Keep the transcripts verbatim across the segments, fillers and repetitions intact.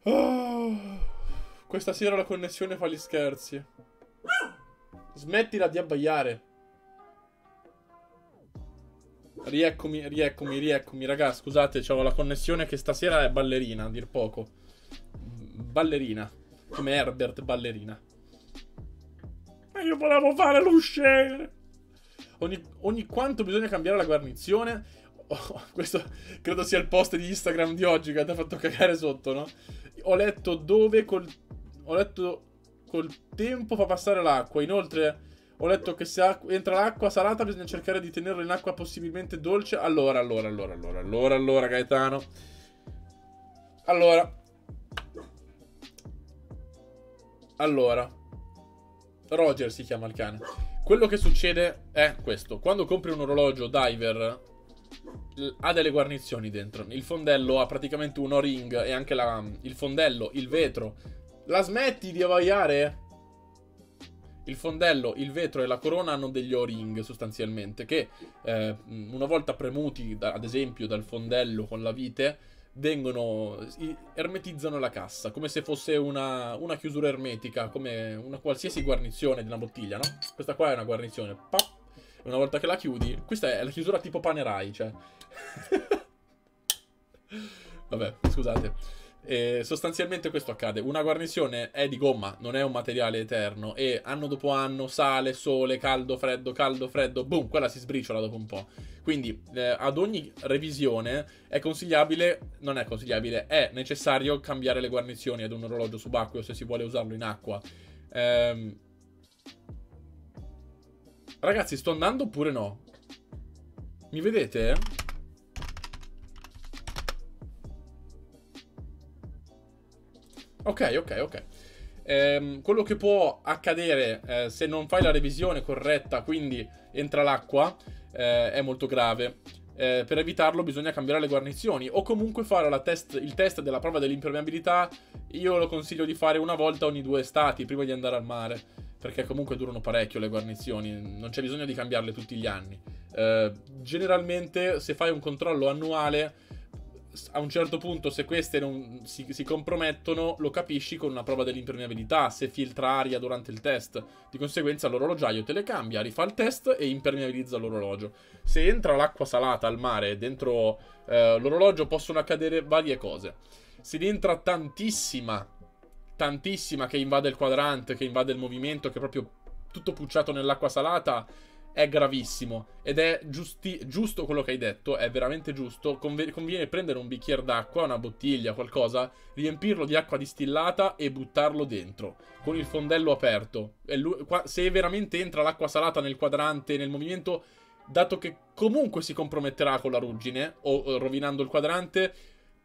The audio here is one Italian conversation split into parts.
Oh, questa sera la connessione fa gli scherzi. Smettila di abbaiare. Rieccomi, rieccomi, rieccomi, raga, scusate, c'ho la connessione che stasera è ballerina, a dir poco. Ballerina. Come Herbert ballerina. Ma io volevo fare l'usciere. Ogni, ogni quanto bisogna cambiare la guarnizione. Oh, questo credo sia il post di Instagram di oggi che ti ha fatto cagare sotto, no? Ho letto dove col... Ho letto col tempo fa passare l'acqua. Inoltre ho letto che se entra l'acqua salata bisogna cercare di tenerla in acqua possibilmente dolce. Allora, allora, allora, allora, allora, allora, Gaetano. Allora. Allora. Roger si chiama il cane. Quello che succede è questo. Quando compri un orologio diver ha delle guarnizioni dentro. Il fondello ha praticamente un O-ring e anche la, il fondello, il vetro. La smetti di abbaiare? Il fondello, il vetro e la corona hanno degli O-ring sostanzialmente che eh, una volta premuti da, ad esempio dal fondello con la vite vengono, ermetizzano la cassa come se fosse una, una chiusura ermetica, come una qualsiasi guarnizione di una bottiglia, no? Questa qua è una guarnizione, pop, e una volta che la chiudi, questa è la chiusura tipo Panerai, cioè vabbè, scusate. E sostanzialmente questo accade. Una guarnizione è di gomma, non è un materiale eterno, e anno dopo anno, sale, sole, caldo, freddo, caldo, freddo, boom, quella si sbriciola dopo un po'. Quindi eh, ad ogni revisione è consigliabile, non è consigliabile, è necessario cambiare le guarnizioni ad un orologio subacqueo se si vuole usarlo in acqua. ehm... Ragazzi, sto andando oppure no? Mi vedete? Ok, ok, ok. Ehm, quello che può accadere eh, se non fai la revisione corretta, quindi entra l'acqua, eh, è molto grave. Eh, per evitarlo bisogna cambiare le guarnizioni o comunque fare la test, il test della prova dell'impermeabilità. Io lo consiglio di fare una volta ogni due estati prima di andare al mare, perché comunque durano parecchio le guarnizioni, non c'è bisogno di cambiarle tutti gli anni. Eh, generalmente se fai un controllo annuale, a un certo punto, se queste non si, si compromettono, lo capisci con una prova dell'impermeabilità, se filtra aria durante il test. Di conseguenza l'orologiaio te le cambia, rifà il test e impermeabilizza l'orologio. Se entra l'acqua salata al mare dentro eh, l'orologio possono accadere varie cose. Se entra tantissima, tantissima che invade il quadrante, che invade il movimento, che è proprio tutto pucciato nell'acqua salata, è gravissimo. Ed è giusti, giusto quello che hai detto, è veramente giusto. Conv conviene prendere un bicchiere d'acqua, una bottiglia, qualcosa, riempirlo di acqua distillata e buttarlo dentro con il fondello aperto. E qua, se veramente entra l'acqua salata nel quadrante, nel movimento, dato che comunque si comprometterà con la ruggine o, o rovinando il quadrante,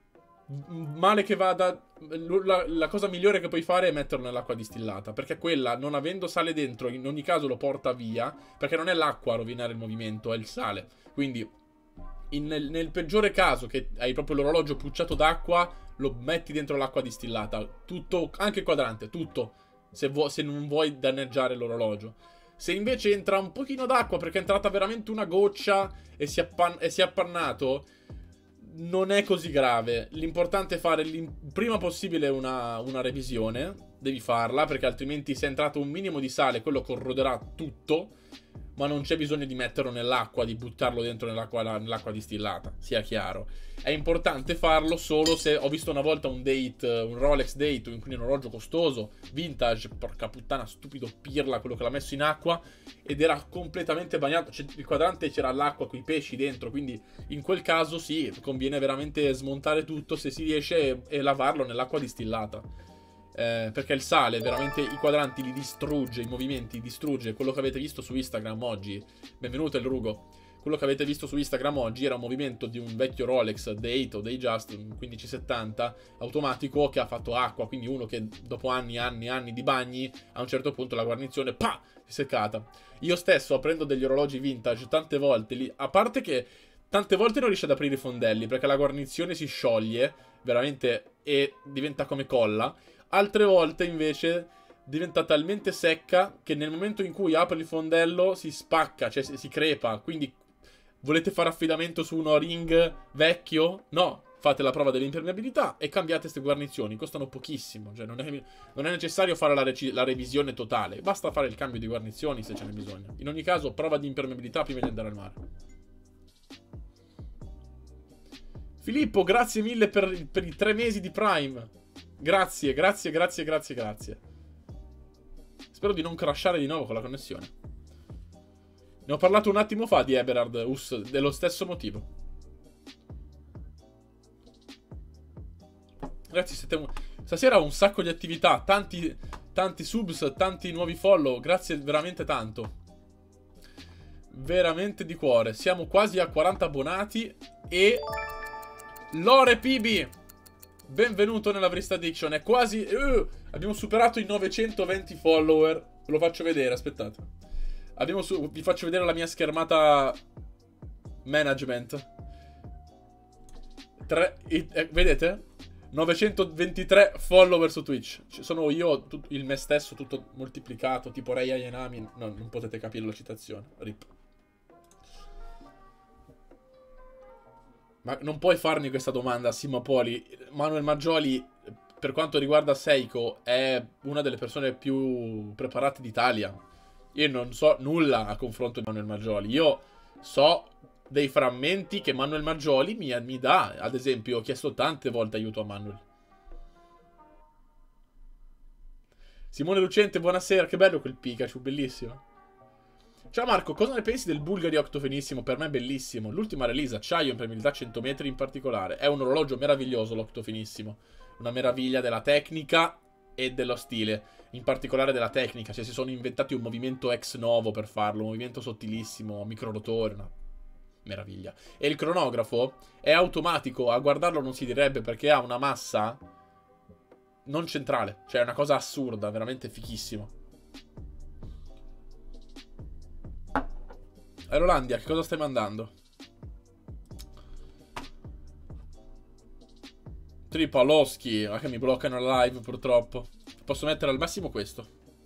male che vada, la, la cosa migliore che puoi fare è metterlo nell'acqua distillata, perché quella, non avendo sale dentro, in ogni caso lo porta via, perché non è l'acqua a rovinare il movimento, è il sale. Quindi in, nel, nel peggiore caso che hai proprio l'orologio pucciato d'acqua, lo metti dentro l'acqua distillata, tutto, anche il quadrante, tutto, se, vu se non vuoi danneggiare l'orologio. Se invece entra un pochino d'acqua perché è entrata veramente una goccia e si, e si è appannato, non è così grave. L'importante è fare il prima possibile una, una revisione. Devi farla, perché altrimenti se è entrato un minimo di sale, quello corroderà tutto. Ma non c'è bisogno di metterlo nell'acqua, di buttarlo dentro nell'acqua nell'acqua distillata, sia chiaro. È importante farlo solo se... Ho visto una volta un date, un Rolex date, quindi un orologio costoso, vintage, porca puttana, stupido pirla, quello che l'ha messo in acqua, ed era completamente bagnato. Il quadrante c'era l'acqua con i pesci dentro, quindi in quel caso sì, conviene veramente smontare tutto se si riesce e, e lavarlo nell'acqua distillata. Eh, perché il sale veramente i quadranti li distrugge, i movimenti distrugge. Quello che avete visto su Instagram oggi, benvenuto il Rugo, quello che avete visto su Instagram oggi era un movimento di un vecchio Rolex Date o Datejust, un quindici settanta automatico, che ha fatto acqua. Quindi uno che dopo anni anni anni di bagni, a un certo punto la guarnizione pa, si è seccata. Io stesso aprendo degli orologi vintage tante volte lì, a parte che tante volte non riesce ad aprire i fondelli perché la guarnizione si scioglie veramente e diventa come colla. Altre volte invece diventa talmente secca che nel momento in cui apri il fondello si spacca, cioè si crepa. Quindi volete fare affidamento su un O-ring vecchio? No, fate la prova dell'impermeabilità e cambiate queste guarnizioni. Costano pochissimo, cioè non è, non è necessario fare la, la revisione totale, basta fare il cambio di guarnizioni se ce n'è bisogno. In ogni caso, prova di impermeabilità prima di andare al mare. Filippo, grazie mille per, per i tre mesi di Prime. Grazie, grazie, grazie, grazie, grazie. Spero di non crashare di nuovo con la connessione. Ne ho parlato un attimo fa di Eberhard Us, dello stesso motivo. Ragazzi, siete un... stasera ho un sacco di attività, tanti, tanti subs, tanti nuovi follow. Grazie veramente tanto. Veramente di cuore. Siamo quasi a quaranta abbonati. E Lore P B, benvenuto nella Vrista Addiction. È quasi... Uh, abbiamo superato i novecentoventi follower. Ve lo faccio vedere, aspettate. Abbiamo su... Vi faccio vedere la mia schermata management. Tre... Eh, vedete? novecentoventitré follower su Twitch. Ci sono io, tut... il me stesso, tutto moltiplicato, tipo Rei Ayanami. No, non potete capire la citazione. Rip. Ma non puoi farmi questa domanda, Simapoli. Manuel Maggioli, per quanto riguarda Seiko, è una delle persone più preparate d'Italia. Io non so nulla a confronto di Manuel Maggioli. Io so dei frammenti che Manuel Maggioli mi, mi dà. Ad esempio, ho chiesto tante volte aiuto a Manuel. Simone Lucente, buonasera. Che bello quel Pikachu, bellissimo. Ciao Marco, cosa ne pensi del Bulgari Octofenissimo? Per me è bellissimo. L'ultima release, acciaio in permeabilità cento metri in particolare. È un orologio meraviglioso l'Octofenissimo. Una meraviglia della tecnica e dello stile. In particolare della tecnica. Cioè si sono inventati un movimento ex novo per farlo. Un movimento sottilissimo, microrotore, una meraviglia. E il cronografo è automatico. A guardarlo non si direbbe perché ha una massa non centrale. Cioè è una cosa assurda, veramente fichissimo. Aerolandia, che cosa stai mandando? Tripaloschi, ma che mi bloccano la live purtroppo. Posso mettere al massimo questo.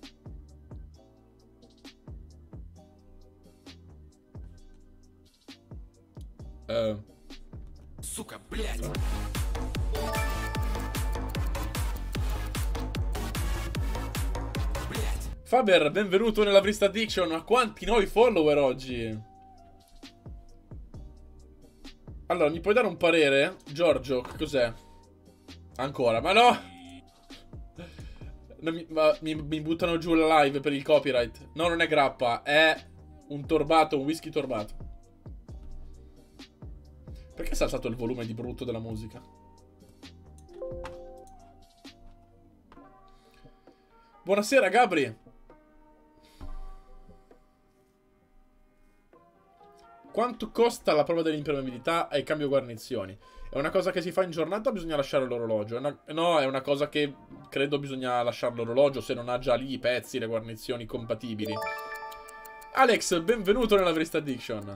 Uh. Suca, bled. Faber, benvenuto nella Vrista Addiction. A quanti nuovi follower oggi? Allora, mi puoi dare un parere? Giorgio, che cos'è? Ancora, ma no! Non mi, ma, mi, mi buttano giù la live per il copyright. No, non è grappa, è un torbato, un whisky torbato. Perché si è alzato il volume di brutto della musica? Buonasera, Gabri. Quanto costa la prova dell'impermeabilità e il cambio guarnizioni? È una cosa che si fa in giornata o bisogna lasciare l'orologio? No, è una cosa che credo bisogna lasciare l'orologio se non ha già lì i pezzi, le guarnizioni compatibili. Alex, benvenuto nella Vrista Addiction.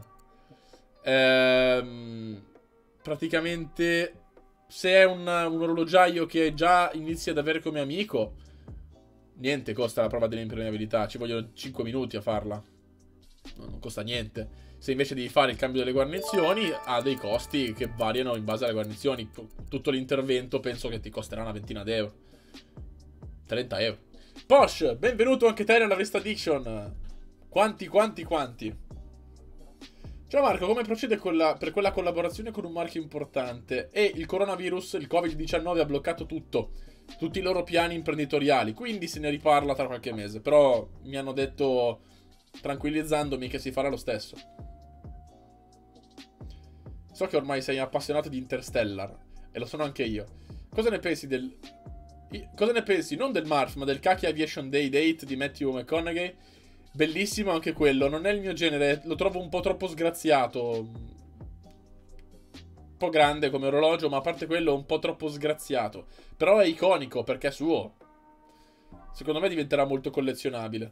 Ehm, praticamente, se è un, un orologiaio che già inizia ad avere come amico, niente costa la prova dell'impermeabilità. Ci vogliono cinque minuti a farla. No, non costa niente. Se invece devi fare il cambio delle guarnizioni, ha dei costi che variano in base alle guarnizioni. Tutto l'intervento penso che ti costerà una ventina d'euro. trenta euro. Posh, benvenuto anche te nella Vrista Addiction. Quanti, quanti, quanti. Ciao Marco, come procede con la, per quella collaborazione con un marchio importante? E il coronavirus, il covid diciannove ha bloccato tutto. Tutti i loro piani imprenditoriali. Quindi se ne riparla tra qualche mese. Però mi hanno detto, tranquillizzandomi, che si farà lo stesso. So che ormai sei appassionato di Interstellar, e lo sono anche io. Cosa ne pensi del... Cosa ne pensi? Non del Marf, ma del Kaki Aviation Day Date di Matthew McConaughey? Bellissimo anche quello, non è il mio genere, lo trovo un po' troppo sgraziato. Un po' grande come orologio, ma a parte quello un po' troppo sgraziato. Però è iconico, perché è suo. Secondo me diventerà molto collezionabile.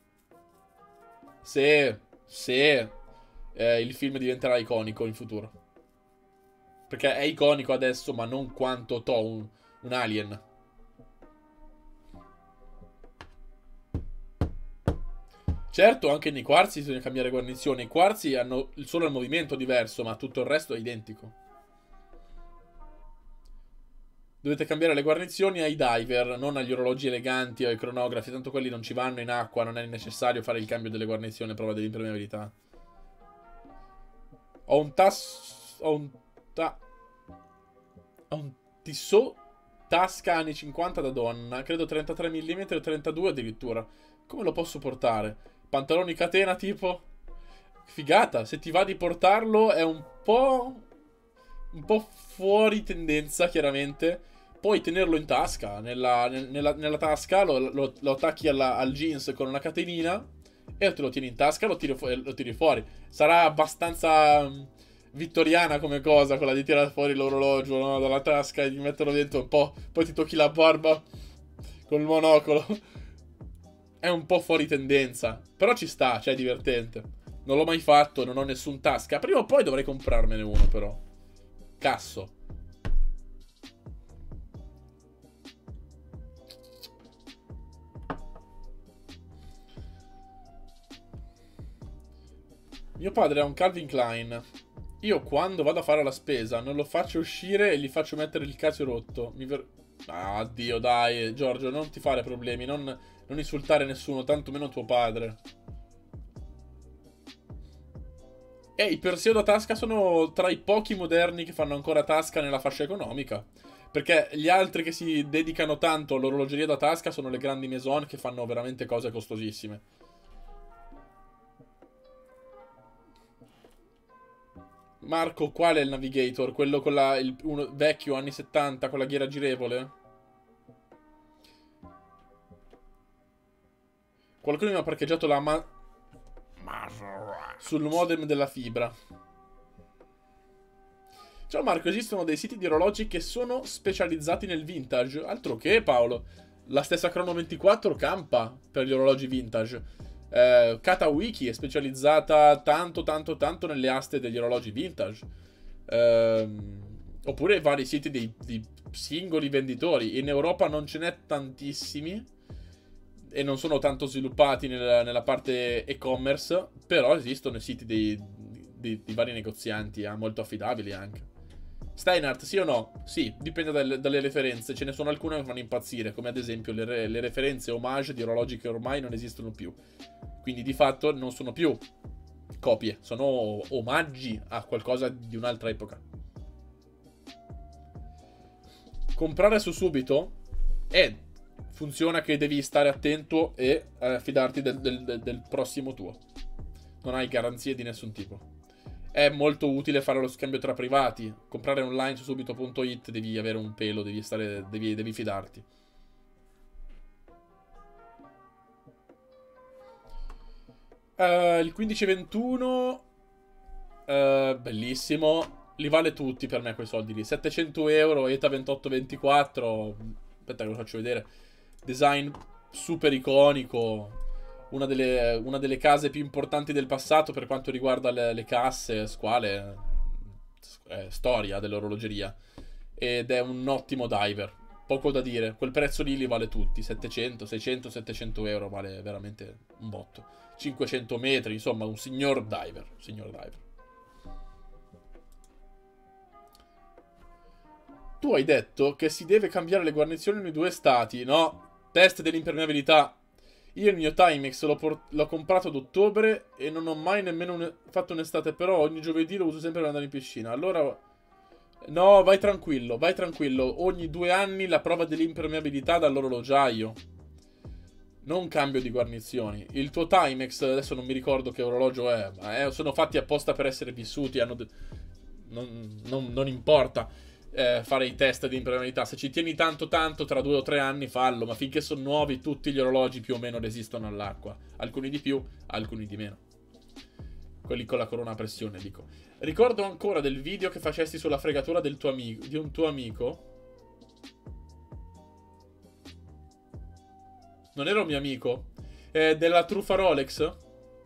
Se... Se... Eh, il film diventerà iconico in futuro. Perché è iconico adesso, ma non quanto to un, un Alien. Certo, anche nei quarzi bisogna cambiare guarnizione. I quarzi hanno solo il movimento diverso, ma tutto il resto è identico. Dovete cambiare le guarnizioni ai diver, non agli orologi eleganti o ai cronografi, tanto quelli non ci vanno in acqua, non è necessario fare il cambio delle guarnizioni a prova dell'impermeabilità. Ho un tas... Ho un ta... Ho un Tissot tasca anni cinquanta da donna, credo trentatré millimetri o trentadue addirittura. Come lo posso portare? Pantaloni catena tipo? Figata, se ti va di portarlo è un po'... un po' fuori tendenza, chiaramente. Puoi tenerlo in tasca, nella, nella, nella tasca lo, lo, lo attacchi alla, al jeans con una catenina e te lo tieni in tasca e lo tiri, fu lo tiri fuori. Sarà abbastanza um, vittoriana come cosa, quella di tirare fuori l'orologio, no, dalla tasca e di metterlo dentro un po', poi ti tocchi la barba con il monocolo. È un po' fuori tendenza, però ci sta, cioè è divertente. Non l'ho mai fatto, non ho nessun tasca. Prima o poi dovrei comprarmene uno, però. Casso. Mio padre ha un Calvin Klein. Io quando vado a fare la spesa non lo faccio uscire e gli faccio mettere il cazzo rotto. Mi ver... Ah, Dio, dai, Giorgio, non ti fare problemi, non, non insultare nessuno, tanto meno tuo padre. E i Perseo da tasca sono tra i pochi moderni che fanno ancora tasca nella fascia economica. Perché gli altri che si dedicano tanto all'orologeria da tasca sono le grandi maison che fanno veramente cose costosissime. Marco, qual è il Navigator? Quello con la, il uno, vecchio, anni settanta, con la ghiera girevole? Qualcuno mi ha parcheggiato la ma... sul modem della fibra. Ciao Marco, esistono dei siti di orologi che sono specializzati nel vintage? Altro che, Paolo. La stessa Chrono ventiquattro campa per gli orologi vintage. Eh, KataWiki è specializzata tanto tanto tanto nelle aste degli orologi vintage. Eh, oppure vari siti di, di singoli venditori. In Europa non ce n'è tantissimi e non sono tanto sviluppati nella, nella parte e-commerce, però esistono i siti dei, di, di vari negozianti, eh, molto affidabili anche. Steinhardt, sì o no? Sì, dipende dalle, dalle referenze. Ce ne sono alcune che fanno impazzire, come ad esempio le, re, le referenze homage di orologi che ormai non esistono più. Quindi di fatto non sono più copie, sono omaggi a qualcosa di un'altra epoca. Comprare su subito è... funziona che devi stare attento e eh, fidarti del, del, del, del prossimo tuo. Non hai garanzie di nessun tipo. È molto utile fare lo scambio tra privati. Comprare online su subito punto it devi avere un pelo, devi, stare, devi, devi fidarti. Uh, il quindici ventuno uh, bellissimo. Li vale tutti per me quei soldi lì. settecento euro, ETA ventotto ventiquattro. Aspetta che lo faccio vedere. Design super iconico. Una delle, una delle case più importanti del passato per quanto riguarda le, le casse, squale, eh, storia dell'orologeria. Ed è un ottimo diver. Poco da dire. Quel prezzo lì li vale tutti. settecento, seicento, settecento euro vale veramente un botto. cinquecento metri, insomma, un signor diver. Signor diver. Tu hai detto che si deve cambiare le guarnizioni nei due stati, no? Test dell'impermeabilità. Io il mio Timex l'ho comprato ad ottobre e non ho mai nemmeno fatto un'estate, però ogni giovedì lo uso sempre per andare in piscina. Allora... no, vai tranquillo, vai tranquillo. Ogni due anni la prova dell'impermeabilità dall'orologiaio. Non cambio di guarnizioni. Il tuo Timex, adesso non mi ricordo che orologio è, ma è, sono fatti apposta per essere vissuti, hanno... non, non, non importa. Eh, fare i test di impermeabilità. Se ci tieni tanto tanto, tra due o tre anni fallo, ma finché sono nuovi tutti gli orologi più o meno resistono all'acqua, alcuni di più, alcuni di meno. Quelli con la corona a pressione, dico. Ricordo ancora del video che facesti sulla fregatura del tuo amico, di un tuo amico. Non era un mio amico? Eh, della truffa Rolex?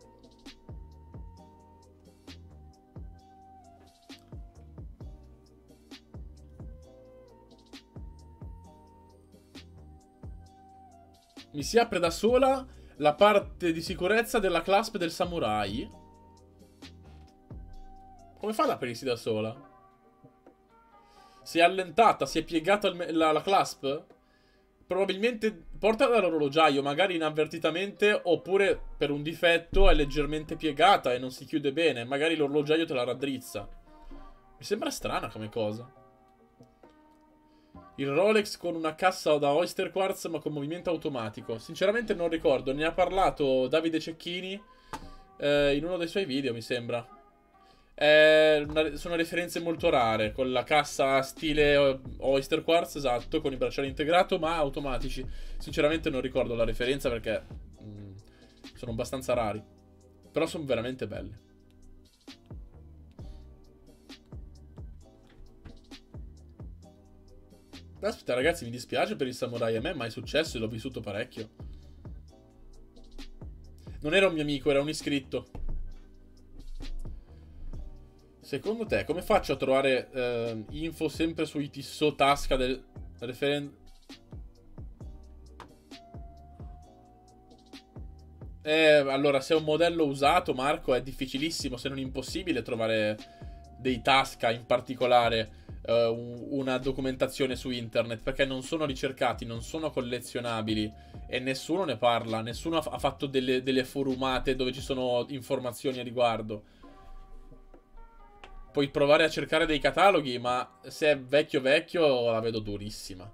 Mi si apre da sola la parte di sicurezza della clasp del samurai. Come fa ad aprirsi da sola? Si è allentata, si è piegata il- la, la clasp? Probabilmente portala dall'orologiaio, magari inavvertitamente, oppure per un difetto è leggermente piegata e non si chiude bene. Magari l'orologiaio te la raddrizza. Mi sembra strana come cosa. Il Rolex con una cassa da Oyster Quartz ma con movimento automatico. Sinceramente non ricordo, ne ha parlato Davide Cecchini eh, in uno dei suoi video, mi sembra. È una- sono referenze molto rare, con la cassa stile Oyster Quartz, esatto, con il bracciale integrato, ma automatici. Sinceramente non ricordo la referenza perché mm, sono abbastanza rari. Però sono veramente belli. Aspetta ragazzi, mi dispiace per il samurai, a me è mai successo e l'ho vissuto parecchio. Non era un mio amico, era un iscritto. Secondo te, come faccio a trovare eh, info sempre sui Tissot Tasca del referendum? Eh, allora, se è un modello usato, Marco, è difficilissimo, se non impossibile, trovare dei Tasca, in particolare eh, un- una documentazione su internet, perché non sono ricercati, non sono collezionabili e nessuno ne parla, nessuno ha, ha fatto delle, delle forumate dove ci sono informazioni a riguardo. Puoi provare a cercare dei cataloghi, ma se è vecchio vecchio la vedo durissima.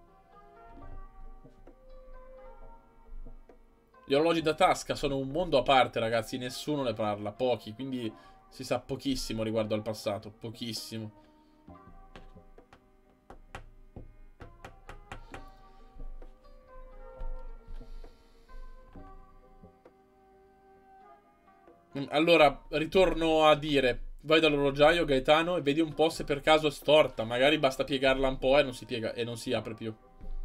Gli orologi da tasca sono un mondo a parte, ragazzi, nessuno ne parla, pochi, quindi si sa pochissimo riguardo al passato, pochissimo. Mm, Allora, ritorno a dire, vai dall'orologiaio Gaetano e vedi un po' se per caso è storta, magari basta piegarla un po' e non si piega e non si apre più.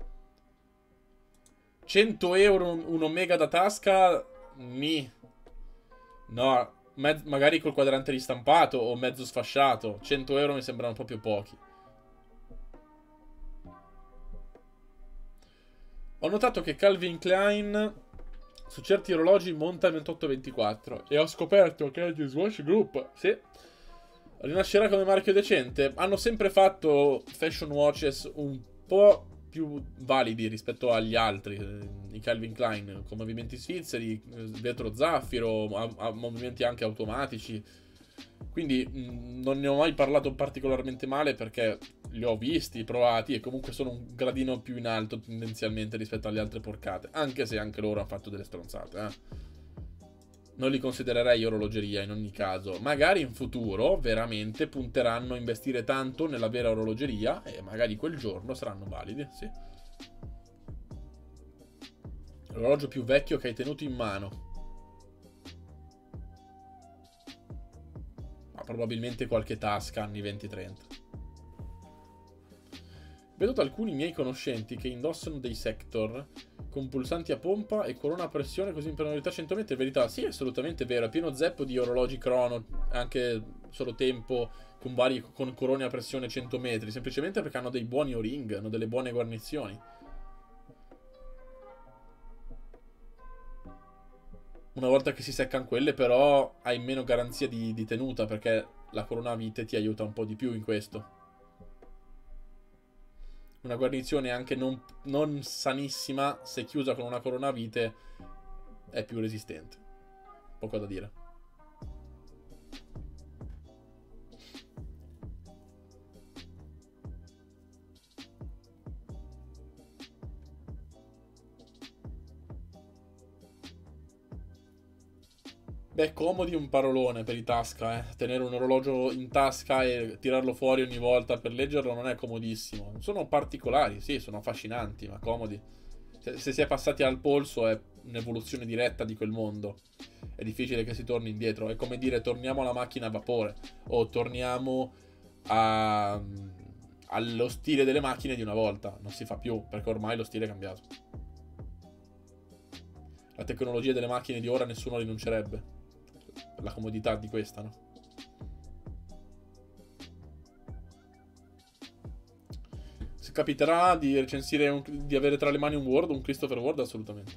cento euro un, un Omega da tasca? Ni. No, mezz- magari col quadrante ristampato o mezzo sfasciato. cento euro mi sembrano proprio pochi. Ho notato che Calvin Klein su certi orologi monta il ventotto ventiquattro e ho scoperto che gli Swatch Group, sì, rinascerà come marchio decente. Hanno sempre fatto fashion watches un po' più validi rispetto agli altri, eh, i Calvin Klein, con movimenti svizzeri, eh, vetro zaffiro, a, a movimenti anche automatici. Quindi mh, non ne ho mai parlato particolarmente male perché li ho visti, provati e comunque sono un gradino più in alto tendenzialmente rispetto alle altre porcate, anche se anche loro hanno fatto delle stronzate, eh. Non li considererei orologeria in ogni caso. Magari in futuro veramente punteranno a investire tanto nella vera orologeria e magari quel giorno saranno validi, sì. L'orologio più vecchio che hai tenuto in mano. Ma probabilmente qualche tasca anni venti trenta. Vedo da alcuni miei conoscenti che indossano dei Sector con pulsanti a pompa e corona a pressione così in penalità cento metri. Verità, sì, assolutamente vero. È pieno zeppo di orologi crono, anche solo tempo, con, vari, con corone a pressione cento metri. Semplicemente perché hanno dei buoni O-ring, hanno delle buone guarnizioni. Una volta che si seccano quelle, però, hai meno garanzia di, di tenuta perché la corona a vite ti aiuta un po' di più in questo. Una guarnizione anche non, non sanissima, se chiusa con una corona a vite, è più resistente. Poco da dire. Beh, comodi un parolone per i tasca, eh. Tenere un orologio in tasca e tirarlo fuori ogni volta per leggerlo non è comodissimo. Sono particolari, sì, sono affascinanti, ma comodi. Se, se si è passati al polso è un'evoluzione diretta di quel mondo. È difficile che si torni indietro. È come dire torniamo alla macchina a vapore o torniamo a, allo stile delle macchine di una volta. Non si fa più, perché ormai lo stile è cambiato. La tecnologia delle macchine di ora nessuno rinuncerebbe. Per la comodità di questa, no? Se capiterà di recensire un, di avere tra le mani un Word, un Christopher Ward, assolutamente.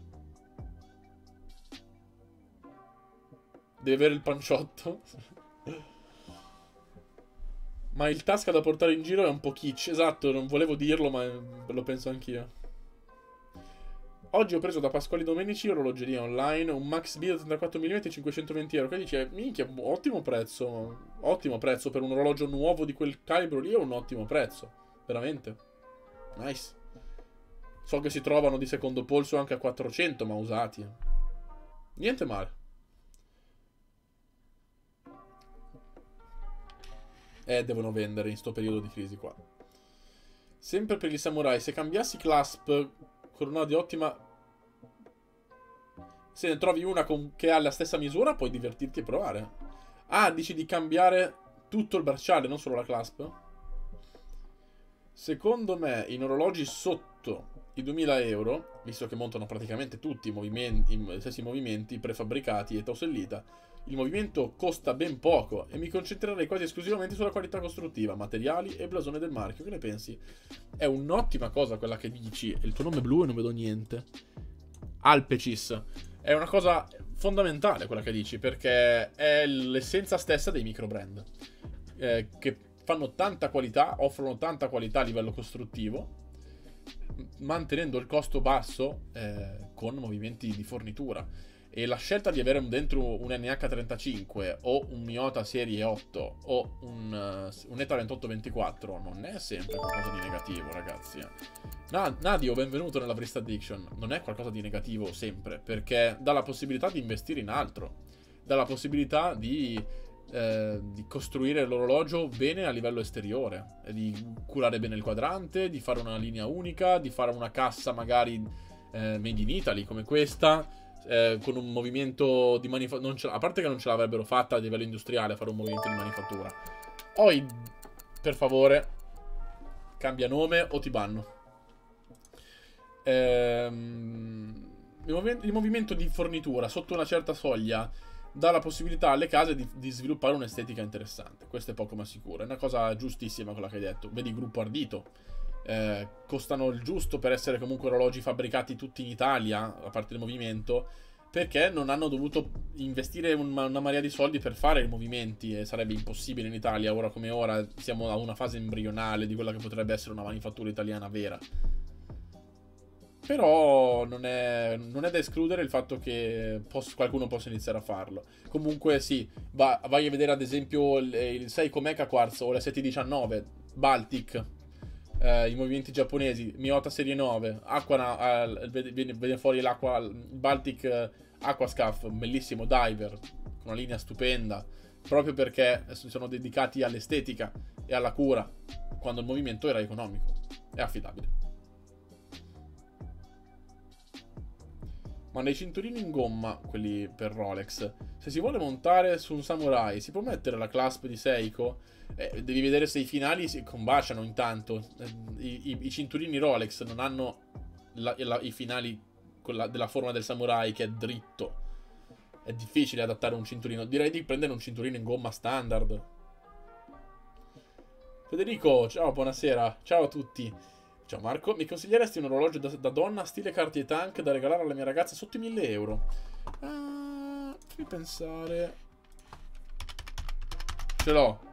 Devi avere il panciotto. Ma il tasca da portare in giro è un po' kitsch. Esatto, non volevo dirlo, ma lo penso anch'io. Oggi ho preso da Pasquali Domenici, orologeria online, un Max B da trentaquattro millimetri, cinquecentoventi euro. Che dice, minchia, ottimo prezzo. Ottimo prezzo per un orologio nuovo di quel calibro lì, è un ottimo prezzo. Veramente. Nice. So che si trovano di secondo polso anche a quattrocento, ma usati. Niente male. Eh, devono vendere in sto periodo di crisi qua. Sempre per gli samurai, se cambiassi clasp con una di ottima... Se ne trovi una con... che ha la stessa misura, puoi divertirti e provare. Ah, dici di cambiare tutto il bracciale, non solo la clasp? Secondo me, in orologi sotto i duemila euro, visto che montano praticamente tutti i movimenti, i stessi movimenti prefabbricati e tausellita, il movimento costa ben poco e mi concentrerei quasi esclusivamente sulla qualità costruttiva, materiali e blasone del marchio. Che ne pensi? È un'ottima cosa quella che dici. Il tuo nome è blu e non vedo niente. Alpecis. È una cosa fondamentale quella che dici, perché è l'essenza stessa dei micro brand, eh, che fanno tanta qualità, offrono tanta qualità a livello costruttivo, mantenendo il costo basso eh, con movimenti di fornitura. E la scelta di avere dentro un N H trentacinque o un Miyota serie otto o un, uh, un ETA ventotto ventiquattro non è sempre qualcosa di negativo, ragazzi. Na Nadio, benvenuto nella Wrist Addiction. Non è qualcosa di negativo sempre, perché dà la possibilità di investire in altro, dà la possibilità di, eh, di costruire l'orologio bene a livello esteriore, di curare bene il quadrante, di fare una linea unica, di fare una cassa magari eh, made in Italy come questa. Eh, con un movimento di manifattura, a parte che non ce l'avrebbero fatta a livello industriale a fare un movimento di manifattura. Poi, per favore, cambia nome o ti banno. Ehm, il, movi il movimento di fornitura sotto una certa soglia dà la possibilità alle case di, di sviluppare un'estetica interessante. Questo è poco ma sicuro. È una cosa giustissima quella che hai detto. Vedi il gruppo Ardito. Eh, costano il giusto per essere comunque orologi fabbricati tutti in Italia, a parte il movimento, perché non hanno dovuto investire una, una marea di soldi per fare i movimenti, e sarebbe impossibile in Italia. Ora come ora siamo a una fase embrionale di quella che potrebbe essere una manifattura italiana vera. Però non è, non è da escludere il fatto che poss qualcuno possa iniziare a farlo. Comunque sì, va, vai a vedere ad esempio il, il Seiko Mecha Quartz o la sette diciannove Baltic, Uh, i movimenti giapponesi, Miyota serie nove, Aqua, uh, viene, viene fuori l'acqua, Baltic uh, Aquascaff, bellissimo diver, con una linea stupenda, proprio perché sono dedicati all'estetica e alla cura, quando il movimento era economico e affidabile. Ma nei cinturini in gomma, quelli per Rolex, se si vuole montare su un Samurai, si può mettere la clasp di Seiko? Eh, devi vedere se i finali si combaciano intanto. I, i, i cinturini Rolex non hanno la, la, i finali con la, della forma del Samurai, che è dritto. È difficile adattare un cinturino. Direi di prendere un cinturino in gomma standard. Federico, ciao, buonasera. Ciao a tutti. Ciao Marco, mi consiglieresti un orologio da, da donna stile Cartier Tank da regalare alla mia ragazza sotto i mille euro? Ah, fammi pensare. Ce l'ho.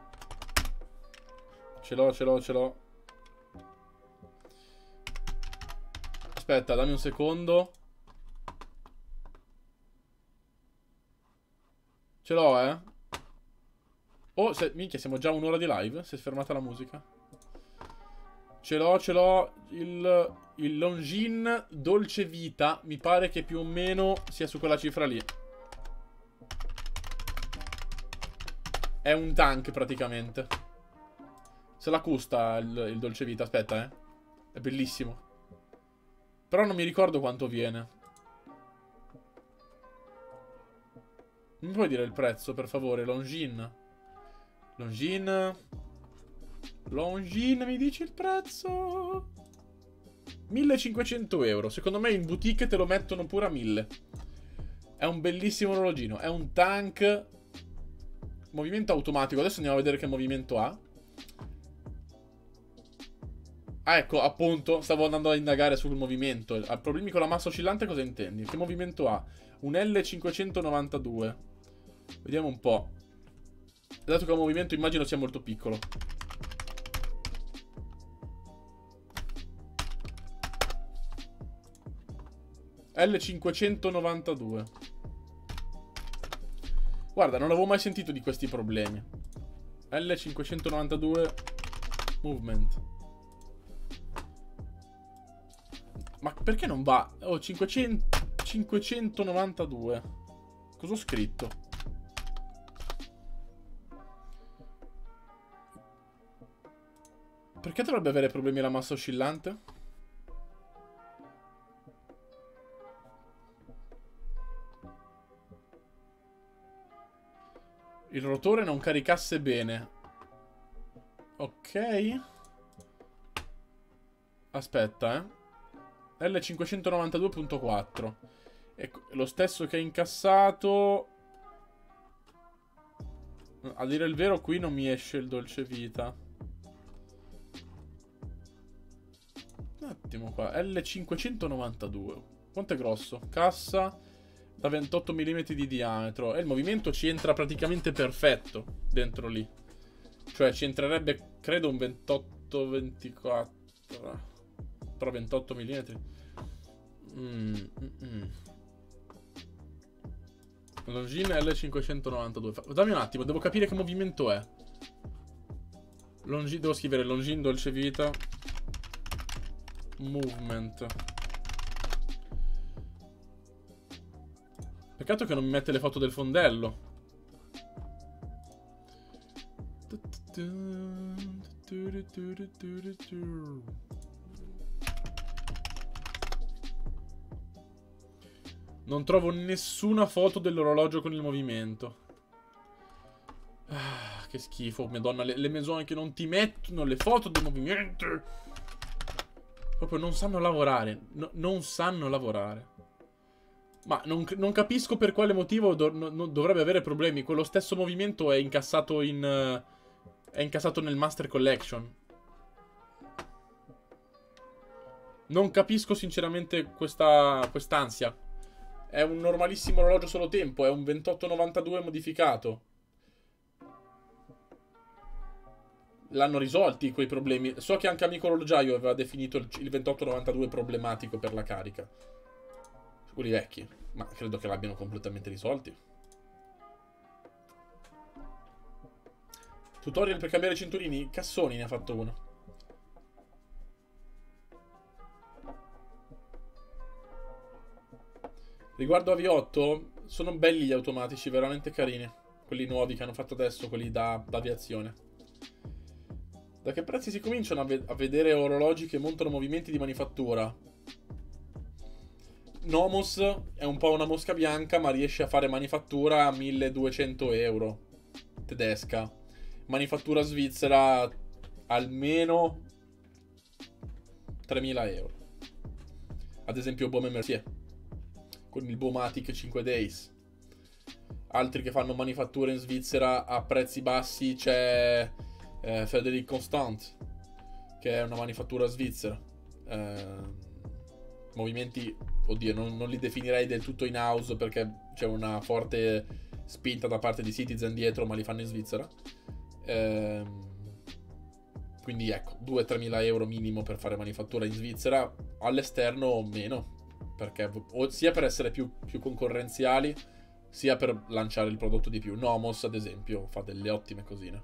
Ce l'ho, ce l'ho, ce l'ho. Aspetta, dammi un secondo. Ce l'ho, eh. Oh, se, minchia, siamo già a un'ora di live. Si è fermata la musica. Ce l'ho, ce l'ho. Il, il Longines Dolce Vita. Mi pare che più o meno sia su quella cifra lì. È un tank praticamente. Se la custa il, il Dolce Vita, aspetta, eh. È bellissimo. Però non mi ricordo quanto viene. Non mi puoi dire il prezzo, per favore? Longines. Longines. Longines, mi dici il prezzo? millecinquecento euro. Secondo me in boutique te lo mettono pure a mille. È un bellissimo orologino. È un tank. Movimento automatico. Adesso andiamo a vedere che movimento ha. Ah, ecco, appunto, stavo andando a indagare sul movimento. Ha problemi con la massa oscillante, cosa intendi? Che movimento ha? Un L cinquecentonovantadue. Vediamo un po'. Dato che ha un movimento immagino sia molto piccolo. L cinquecentonovantadue. Guarda, non avevo mai sentito di questi problemi. L cinquecentonovantadue movement. Ma perché non va? Oh, cinquecento, cinquecentonovantadue. Cosa ho scritto? Perché dovrebbe avere problemi la massa oscillante? Il rotore non caricasse bene. Ok. Aspetta, eh. L cinquecentonovantadue punto quattro. Ecco, lo stesso che è incassato. A dire il vero, qui non mi esce il dolce vita. Un attimo qua. L cinquecentonovantadue. Quanto è grosso? Cassa da ventotto millimetri di diametro. E il movimento ci entra praticamente perfetto dentro lì. Cioè ci entrerebbe, credo, un ventotto ventiquattro. Però ventotto millimetri. Mm, mm, mm. Longines L cinquecentonovantadue. Dammi un attimo, devo capire che movimento è. Longines, devo scrivere Longines dolce vita. Movement. Peccato che non mi mette le foto del fondello. Non trovo nessuna foto dell'orologio con il movimento. Ah, che schifo, madonna. Le, le maison che non ti mettono le foto del movimento. Proprio non sanno lavorare. No, non sanno lavorare. Ma non, non capisco per quale motivo do, no, dovrebbe avere problemi. Quello stesso movimento è incassato in... Uh, è incassato nel Master Collection. Non capisco sinceramente questa quest'ansia. È un normalissimo orologio solo tempo. È un ventotto novantadue modificato. L'hanno risolti quei problemi. So che anche Amico Orologiaio aveva definito il, il ventotto novantadue problematico per la carica. Quelli vecchi. Ma credo che l'abbiano completamente risolti. Tutorial per cambiare cinturini? Cassoni ne ha fatto uno. Riguardo a V otto, sono belli gli automatici, veramente carini. Quelli nuovi che hanno fatto adesso, quelli da, da aviazione. Da che prezzi si cominciano a, ve a vedere orologi che montano movimenti di manifattura? Nomos è un po' una mosca bianca, ma riesce a fare manifattura a milleduecento euro. Tedesca. Manifattura svizzera almeno tremila euro. Ad esempio Baume Mercier con il Baumatic cinque Days. Altri che fanno manifattura in Svizzera a prezzi bassi c'è eh, Frédéric Constant, che è una manifattura svizzera. Eh, movimenti, oddio, non, non li definirei del tutto in house perché c'è una forte spinta da parte di Citizen dietro, ma li fanno in Svizzera. Eh, quindi ecco, due-tremila euro minimo per fare manifattura in Svizzera. All'esterno meno, perché o sia per essere più, più concorrenziali, sia per lanciare il prodotto di più. Nomos, ad esempio, fa delle ottime cosine.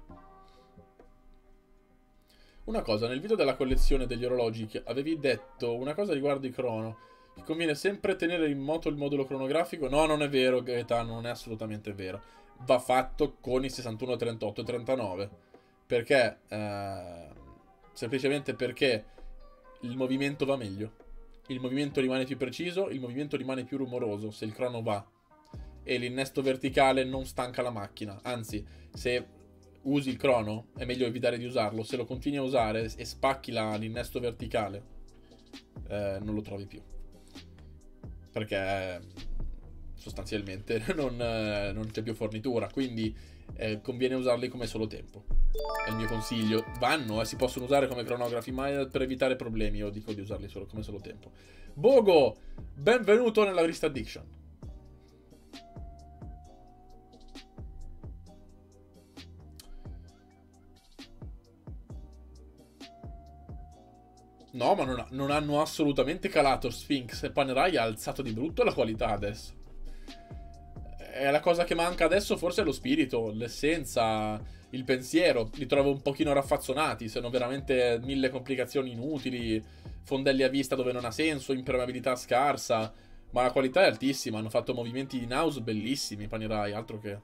Una cosa, nel video della collezione degli orologi avevi detto una cosa riguardo i crono, che conviene sempre tenere in moto il modulo cronografico. No, non è vero, Gaetano, non è assolutamente vero. Va fatto con i sessantuno, trentotto e trentanove. Perché? Eh, semplicemente perché il movimento va meglio. Il movimento rimane più preciso, il movimento rimane più rumoroso se il crono va. E l'innesto verticale non stanca la macchina. Anzi, se usi il crono è meglio evitare di usarlo. Se lo continui a usare e spacchi l'innesto verticale, eh, non lo trovi più. Perché sostanzialmente non, eh, non c'è più fornitura. Quindi eh, conviene usarli come solo tempo. È il mio consiglio. Vanno e eh, si possono usare come cronografi, ma per evitare problemi io dico di usarli solo come solo tempo. Bogo, benvenuto nella Wrist Addiction. No, ma non, non hanno assolutamente calato. Sphinx e Panerai ha alzato di brutto la qualità adesso. È la cosa che manca adesso, forse è lo spirito, l'essenza, il pensiero. Li trovo un pochino raffazzonati, sono veramente mille complicazioni inutili, fondelli a vista dove non ha senso, impermeabilità scarsa, ma la qualità è altissima. Hanno fatto movimenti in house bellissimi, Panerai, altro che...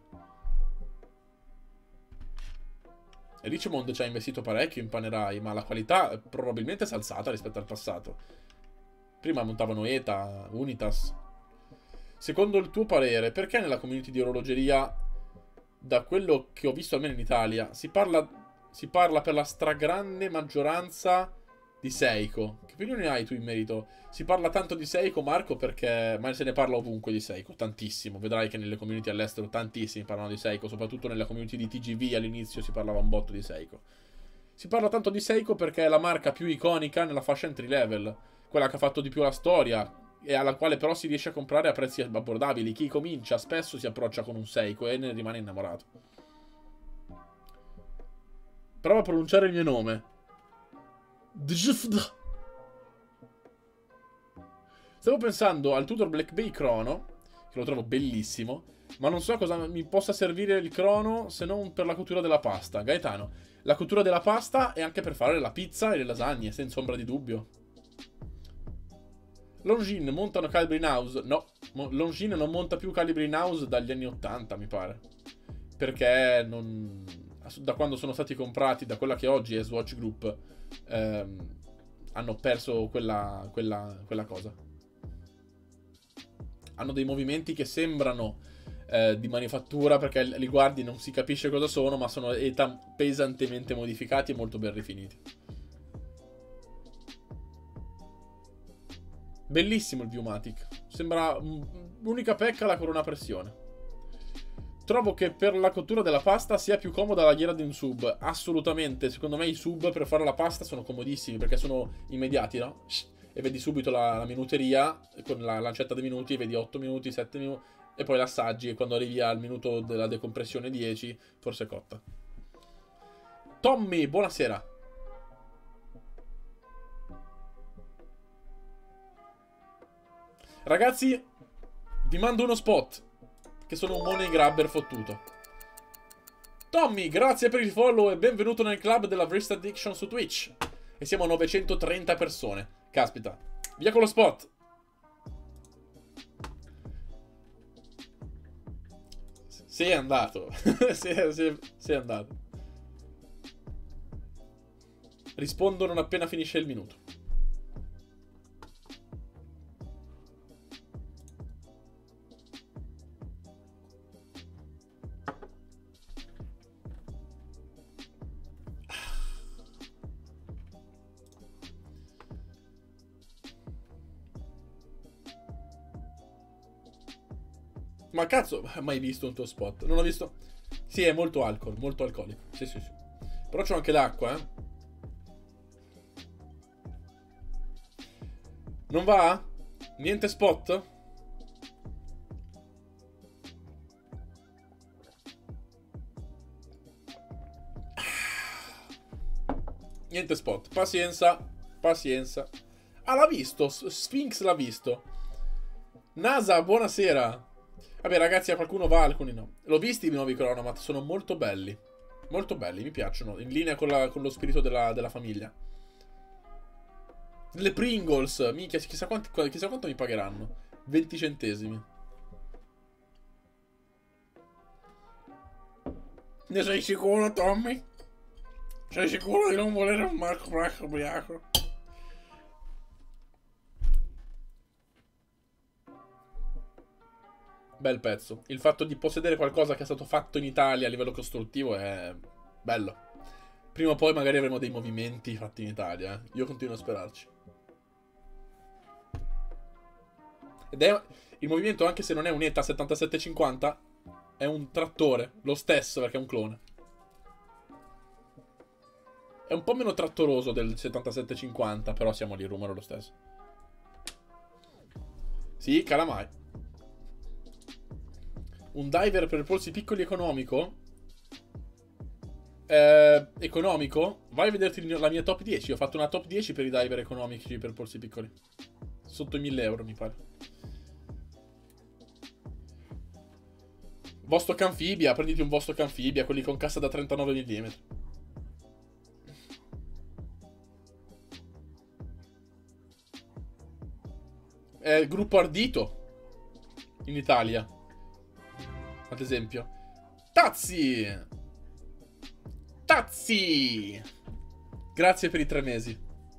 E Richmond ci ha investito parecchio in Panerai, ma la qualità probabilmente si è alzata rispetto al passato. Prima montavano ETA, Unitas. Secondo il tuo parere, perché nella community di orologeria, da quello che ho visto almeno in Italia, si parla, si parla per la stragrande maggioranza di Seiko? Che opinione hai tu in merito? Si parla tanto di Seiko, Marco, perché... Ma se ne parla ovunque di Seiko, tantissimo. Vedrai che nelle community all'estero tantissimi parlano di Seiko, soprattutto nella community di T G V all'inizio si parlava un botto di Seiko. Si parla tanto di Seiko perché è la marca più iconica nella fascia entry level, quella che ha fatto di più la storia, e alla quale però si riesce a comprare a prezzi abbordabili. Chi comincia spesso si approccia con un Seiko e ne rimane innamorato. Prova a pronunciare il mio nome. Stavo pensando al Tudor Black Bay Chrono, che lo trovo bellissimo, ma non so cosa mi possa servire il Chrono se non per la cottura della pasta. Gaetano, la cottura della pasta è anche per fare la pizza e le lasagne, senza ombra di dubbio. Longines montano calibri in house? No, Longines non monta più calibri in house dagli anni ottanta, mi pare. Perché non... da quando sono stati comprati da quella che oggi è Swatch Group, ehm, hanno perso quella, quella, quella cosa. Hanno dei movimenti che sembrano eh, di manifattura, perché li guardi e non si capisce cosa sono, ma sono ETA pesantemente modificati e molto ben rifiniti. Bellissimo il Viewmatic. Sembra l'unica pecca la corona a pressione. Trovo che per la cottura della pasta sia più comoda la ghiera di un sub. Assolutamente. Secondo me i sub per fare la pasta sono comodissimi, perché sono immediati, no? E vedi subito la, la minuteria con la lancetta dei minuti, vedi otto minuti, sette minuti, e poi l'assaggi e quando arrivi al minuto della decompressione dieci, forse è cotta. Tommy, buonasera. Ragazzi, vi mando uno spot, che sono un money grabber fottuto. Tommy, grazie per il follow e benvenuto nel club della Wrist Addiction su Twitch. E siamo a novecentotrenta persone. Caspita. Via con lo spot. Sei andato. sei, sei, sei andato. Rispondo non appena finisce il minuto. Ma cazzo, mai visto un tuo spot? Non ho visto... Sì, è molto alcol, molto alcolico. Sì, sì, sì. Però c'ho anche l'acqua, eh. Non va? Niente spot? Niente spot. Pazienza. Pazienza. Ah, l'ha visto. Sphinx l'ha visto. NASA, buonasera. Vabbè ragazzi, a qualcuno va, a alcuni no. L'ho visti i nuovi Chronomat, sono molto belli. Molto belli, mi piacciono. In linea con, la, con lo spirito della, della famiglia. Le Pringles, minchia, chissà, quanti, chissà quanto mi pagheranno. venti centesimi. Ne sei sicuro, Tommy? Sei sicuro di non volere un Marco Bracco ubriaco? Bel pezzo. Il fatto di possedere qualcosa che è stato fatto in Italia a livello costruttivo è bello. Prima o poi magari avremo dei movimenti fatti in Italia, eh. Io continuo a sperarci. Ed è il movimento, anche se non è un ETA settantasette cinquanta, è un trattore, lo stesso perché è un clone. È un po' meno trattoroso del settantasette cinquanta, però siamo lì, il rumore è lo stesso. Sì, calamai. Un diver per polsi piccoli economico? Eh, economico? Vai a vederti la mia top dieci. Ho fatto una top dieci per i diver economici per polsi piccoli. Sotto i mille euro, mi pare. Vostok Amphibia, prenditi un Vostok Amphibia, quelli con cassa da trentanove millimetri. Eh, gruppo Ardito in Italia, ad esempio. Tazzi! Tazzi! Grazie per i tre mesi.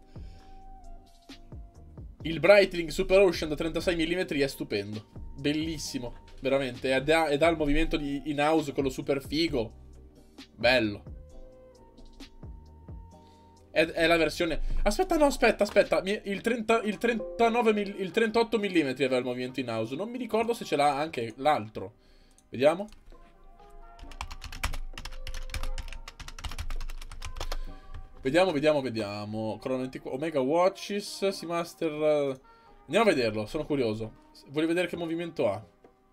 Il Breitling Super Ocean da trentasei millimetri è stupendo. Bellissimo. Veramente, ed ha, ed ha il movimento di in house, quello super figo. Bello. È, è la versione... Aspetta, no, aspetta, aspetta. Il, trenta, il, trentanove, il trentotto millimetri aveva il movimento in house. Non mi ricordo se ce l'ha anche l'altro. Vediamo. Vediamo, vediamo, vediamo. Omega Watches, Seamaster... Andiamo a vederlo, sono curioso. Voglio vedere che movimento ha.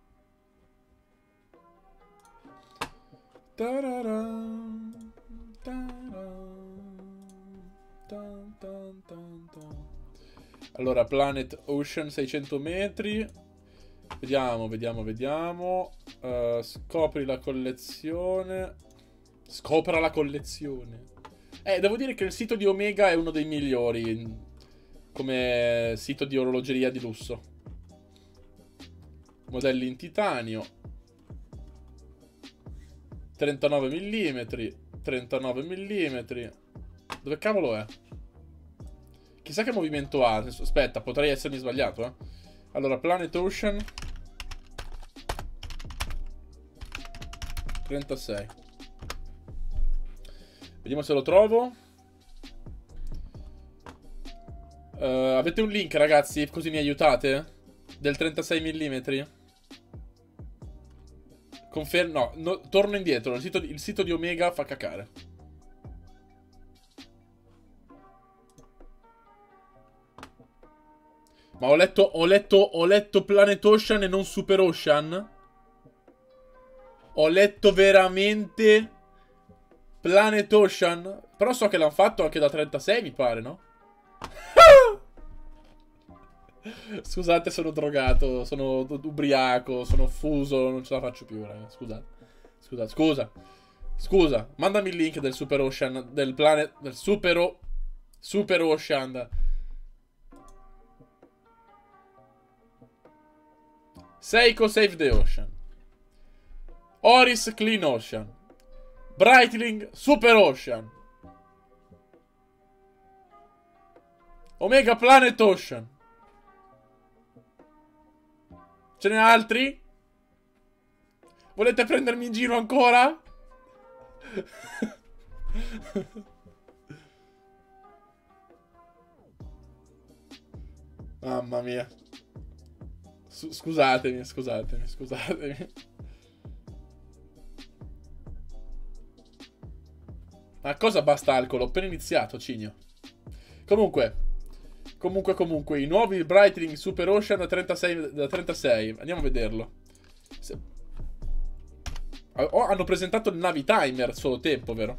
Allora, Planet Ocean seicento metri. Vediamo, vediamo, vediamo. uh, Scopri la collezione. Scopra la collezione. Eh, devo dire che il sito di Omega è uno dei migliori come sito di orologeria di lusso. Modelli in titanio, trentanove millimetri, trentanove millimetri. Dove cavolo è? Chissà che movimento ha. Aspetta, potrei essermi sbagliato, eh. Allora, Planet Ocean trentasei. Vediamo se lo trovo. uh, Avete un link, ragazzi? Così mi aiutate? Del trentasei millimetri? Confermo. No, no, torno indietro. Il sito, il sito di Omega fa cacare. Ma ho letto, ho letto, ho letto Planet Ocean e non Super Ocean? Ho letto veramente Planet Ocean? Però so che l'hanno fatto anche da trentasei, mi pare, no? Scusate, sono drogato, sono ubriaco, sono fuso, non ce la faccio più, raga. Scusate. Scusa, scusa. Scusa, mandami il link del Super Ocean, del Planet, del Super o Super Ocean. Seiko Save the Ocean. Oris Clean Ocean. Breitling Super Ocean. Omega Planet Ocean. Ce n'è altri? Volete prendermi in giro ancora? Mamma mia. Scusatemi, scusatemi, scusatemi. Ma cosa basta alcol? Ho appena iniziato, Cigno. Comunque. Comunque, comunque, i nuovi Breitling Super Ocean da trentasei, da trentasei. Andiamo a vederlo. Se... Oh, hanno presentato il Navi Timer solo tempo, vero?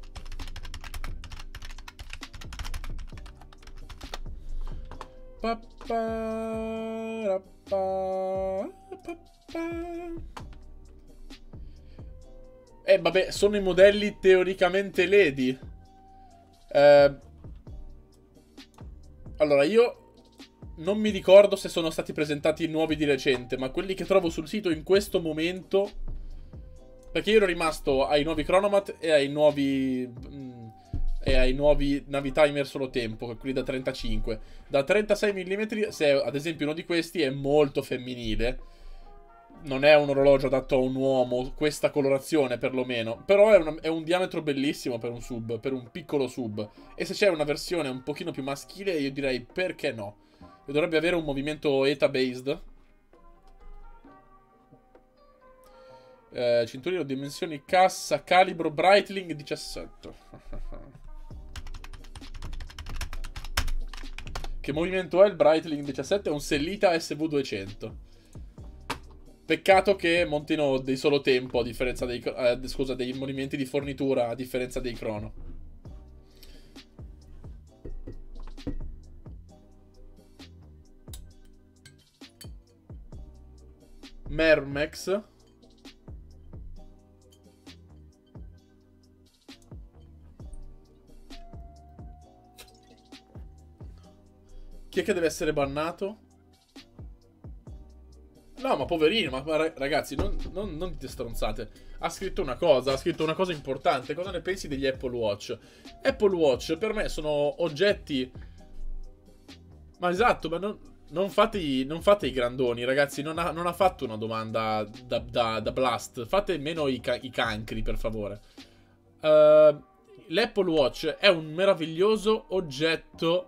Pa, pa, ra, pa, pa, pa. Eh, vabbè, sono i modelli teoricamente L E D. Eh... Allora, io non mi ricordo se sono stati presentati nuovi di recente, ma quelli che trovo sul sito in questo momento... Perché io ero rimasto ai nuovi Chronomat e ai nuovi... Mh, e ai nuovi Navi Timer solo tempo, quelli da trentacinque. Da trentasei millimetri, se ad esempio uno di questi è molto femminile, non è un orologio adatto a un uomo, questa colorazione perlomeno, però è, una, è un diametro bellissimo per un sub, per un piccolo sub. E se c'è una versione un pochino più maschile, io direi perché no. E dovrebbe avere un movimento E T A-based. Eh, cinturino, dimensioni, cassa, calibro, Breitling diciassette. Che movimento è il Breitling diciassette? È un Sellita S V duecento. Peccato che montino dei solo tempo a differenza dei... Eh, scusa, dei movimenti di fornitura a differenza dei crono. Mermex. Chi è che deve essere bannato? No, ma poverino, ma, ma ragazzi, non, non, non dite stronzate. Ha scritto una cosa, ha scritto una cosa importante. Cosa ne pensi degli Apple Watch? Apple Watch per me sono oggetti... Ma esatto, ma non, non, fate, non fate i grandoni, ragazzi. Non ha, non ha fatto una domanda da, da, da blast. Fate meno i, ca i cancri, per favore. Uh, L'Apple Watch è un meraviglioso oggetto...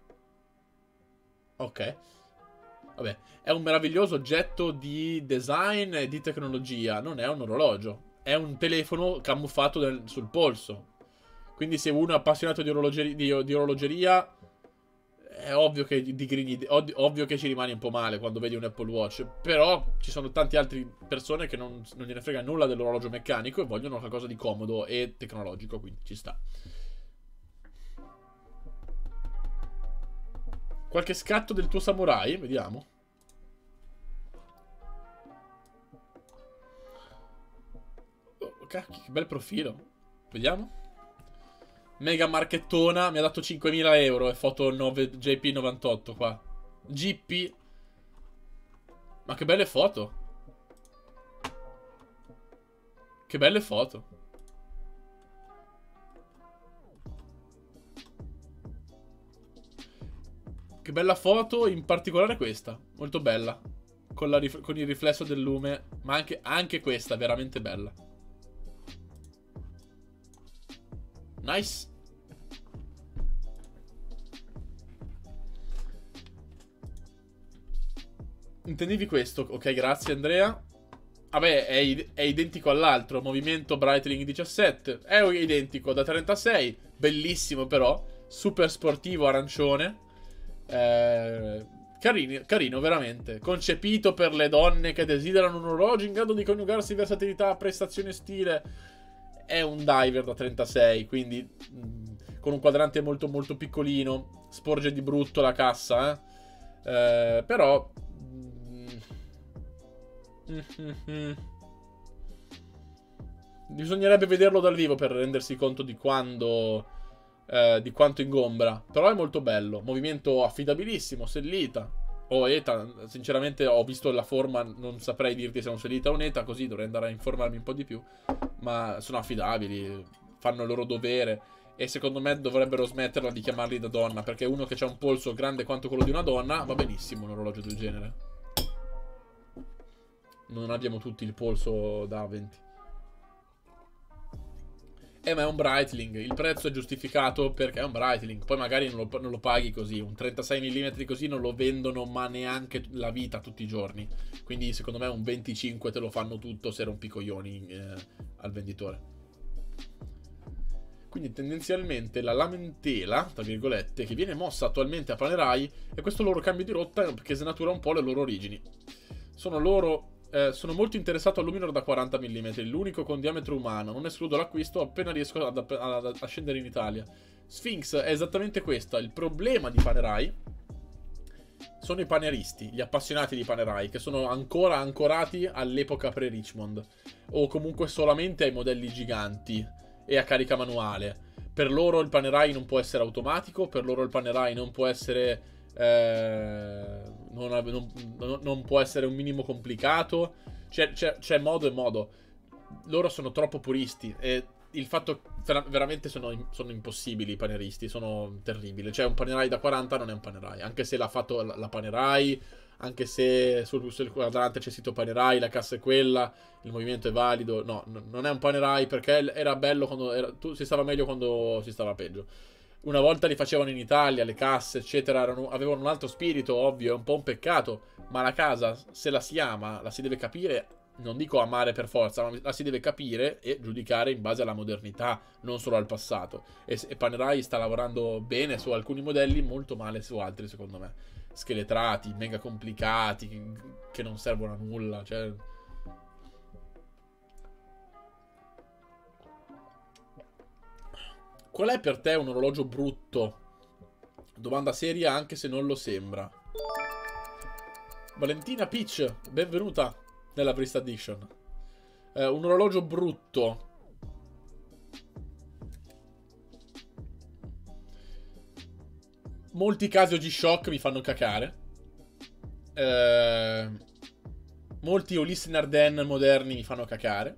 Ok. Vabbè, è un meraviglioso oggetto di design e di tecnologia. Non è un orologio. È un telefono camuffato nel, sul polso. Quindi se uno è appassionato di orologeria, di, di orologeria è ovvio che, di grigni, ov, ovvio che ci rimani un po' male quando vedi un Apple Watch. Però ci sono tante altre persone che non, non gliene frega nulla dell'orologio meccanico e vogliono qualcosa di comodo e tecnologico. Quindi ci sta. Qualche scatto del tuo samurai? Vediamo. Oh, cacchio, che bel profilo. Vediamo. Mega marchettona. Mi ha dato cinquemila euro. E foto nove J P novantotto qua. G P. Ma che belle foto. Che belle foto. Che bella foto, in particolare questa. Molto bella. Con, la con il riflesso del lume. Ma anche, anche questa, veramente bella. Nice. Intendevi questo? Ok, grazie Andrea. Vabbè, è, è identico all'altro. Movimento Breitling diciassette. È identico da trentasei. Bellissimo però. Super sportivo arancione. Eh, carino, carino veramente. Concepito per le donne che desiderano un orologio in grado di coniugarsi versatilità, prestazione e stile. È un diver da trentasei, quindi mh, con un quadrante molto molto piccolino. Sporge di brutto la cassa, eh, eh però mh, bisognerebbe vederlo dal vivo per rendersi conto di quando Eh, di quanto ingombra. Però è molto bello. Movimento affidabilissimo. Sellita o ETA. Sinceramente ho visto la forma. Non saprei dirti se è un Sellita o un ETA. Così dovrei andare a informarmi un po' di più. Ma sono affidabili. Fanno il loro dovere. E secondo me dovrebbero smetterla di chiamarli da donna. Perché uno che ha un polso grande quanto quello di una donna va benissimo un orologio del genere. Non abbiamo tutti il polso da venti. Eh, ma è un Breitling. Il prezzo è giustificato perché è un Breitling. Poi magari non lo, non lo paghi così. Un trentasei millimetri così non lo vendono ma neanche la vita tutti i giorni. Quindi secondo me un venticinque te lo fanno tutto se rompi i coglioni eh, al venditore. Quindi tendenzialmente la lamentela, tra virgolette, che viene mossa attualmente a Panerai è questo loro cambio di rotta che snatura un po' le loro origini. Sono loro... Eh, sono molto interessato all'Luminor da quaranta millimetri, l'unico con diametro umano. Non escludo l'acquisto appena riesco ad, ad, ad, a scendere in Italia. Sphinx è esattamente questa. Il problema di Panerai sono i paneristi, gli appassionati di Panerai, che sono ancora ancorati all'epoca pre-Richmond, o comunque solamente ai modelli giganti e a carica manuale. Per loro il Panerai non può essere automatico, per loro il Panerai non può essere... Eh, non, non, non può essere un minimo complicato. C'è modo e modo. Loro sono troppo puristi e il fatto veramente sono, sono impossibili i paneristi, sono terribili. Cioè un Panerai da quaranta non è un Panerai, anche se l'ha fatto la, la Panerai, anche se sul, sul quadrante c'è scritto Panerai, la cassa è quella, il movimento è valido. No, no, non è un Panerai perché era bello quando era, tu, si stava meglio quando si stava peggio. Una volta li facevano in Italia, le casse, eccetera, erano, avevano un altro spirito, ovvio, è un po' un peccato, ma la casa, se la si ama, la si deve capire, non dico amare per forza, ma la si deve capire e giudicare in base alla modernità, non solo al passato. E, e Panerai sta lavorando bene su alcuni modelli, molto male su altri, secondo me. scheletrati, mega complicati, che, che non servono a nulla, cioè... Qual è per te un orologio brutto? Domanda seria anche se non lo sembra. Valentina Peach, benvenuta nella Brist Addiction. Eh, un orologio brutto. Molti casi G-Shock mi fanno cacare. Eh, molti Ulysse Nardin moderni mi fanno cacare.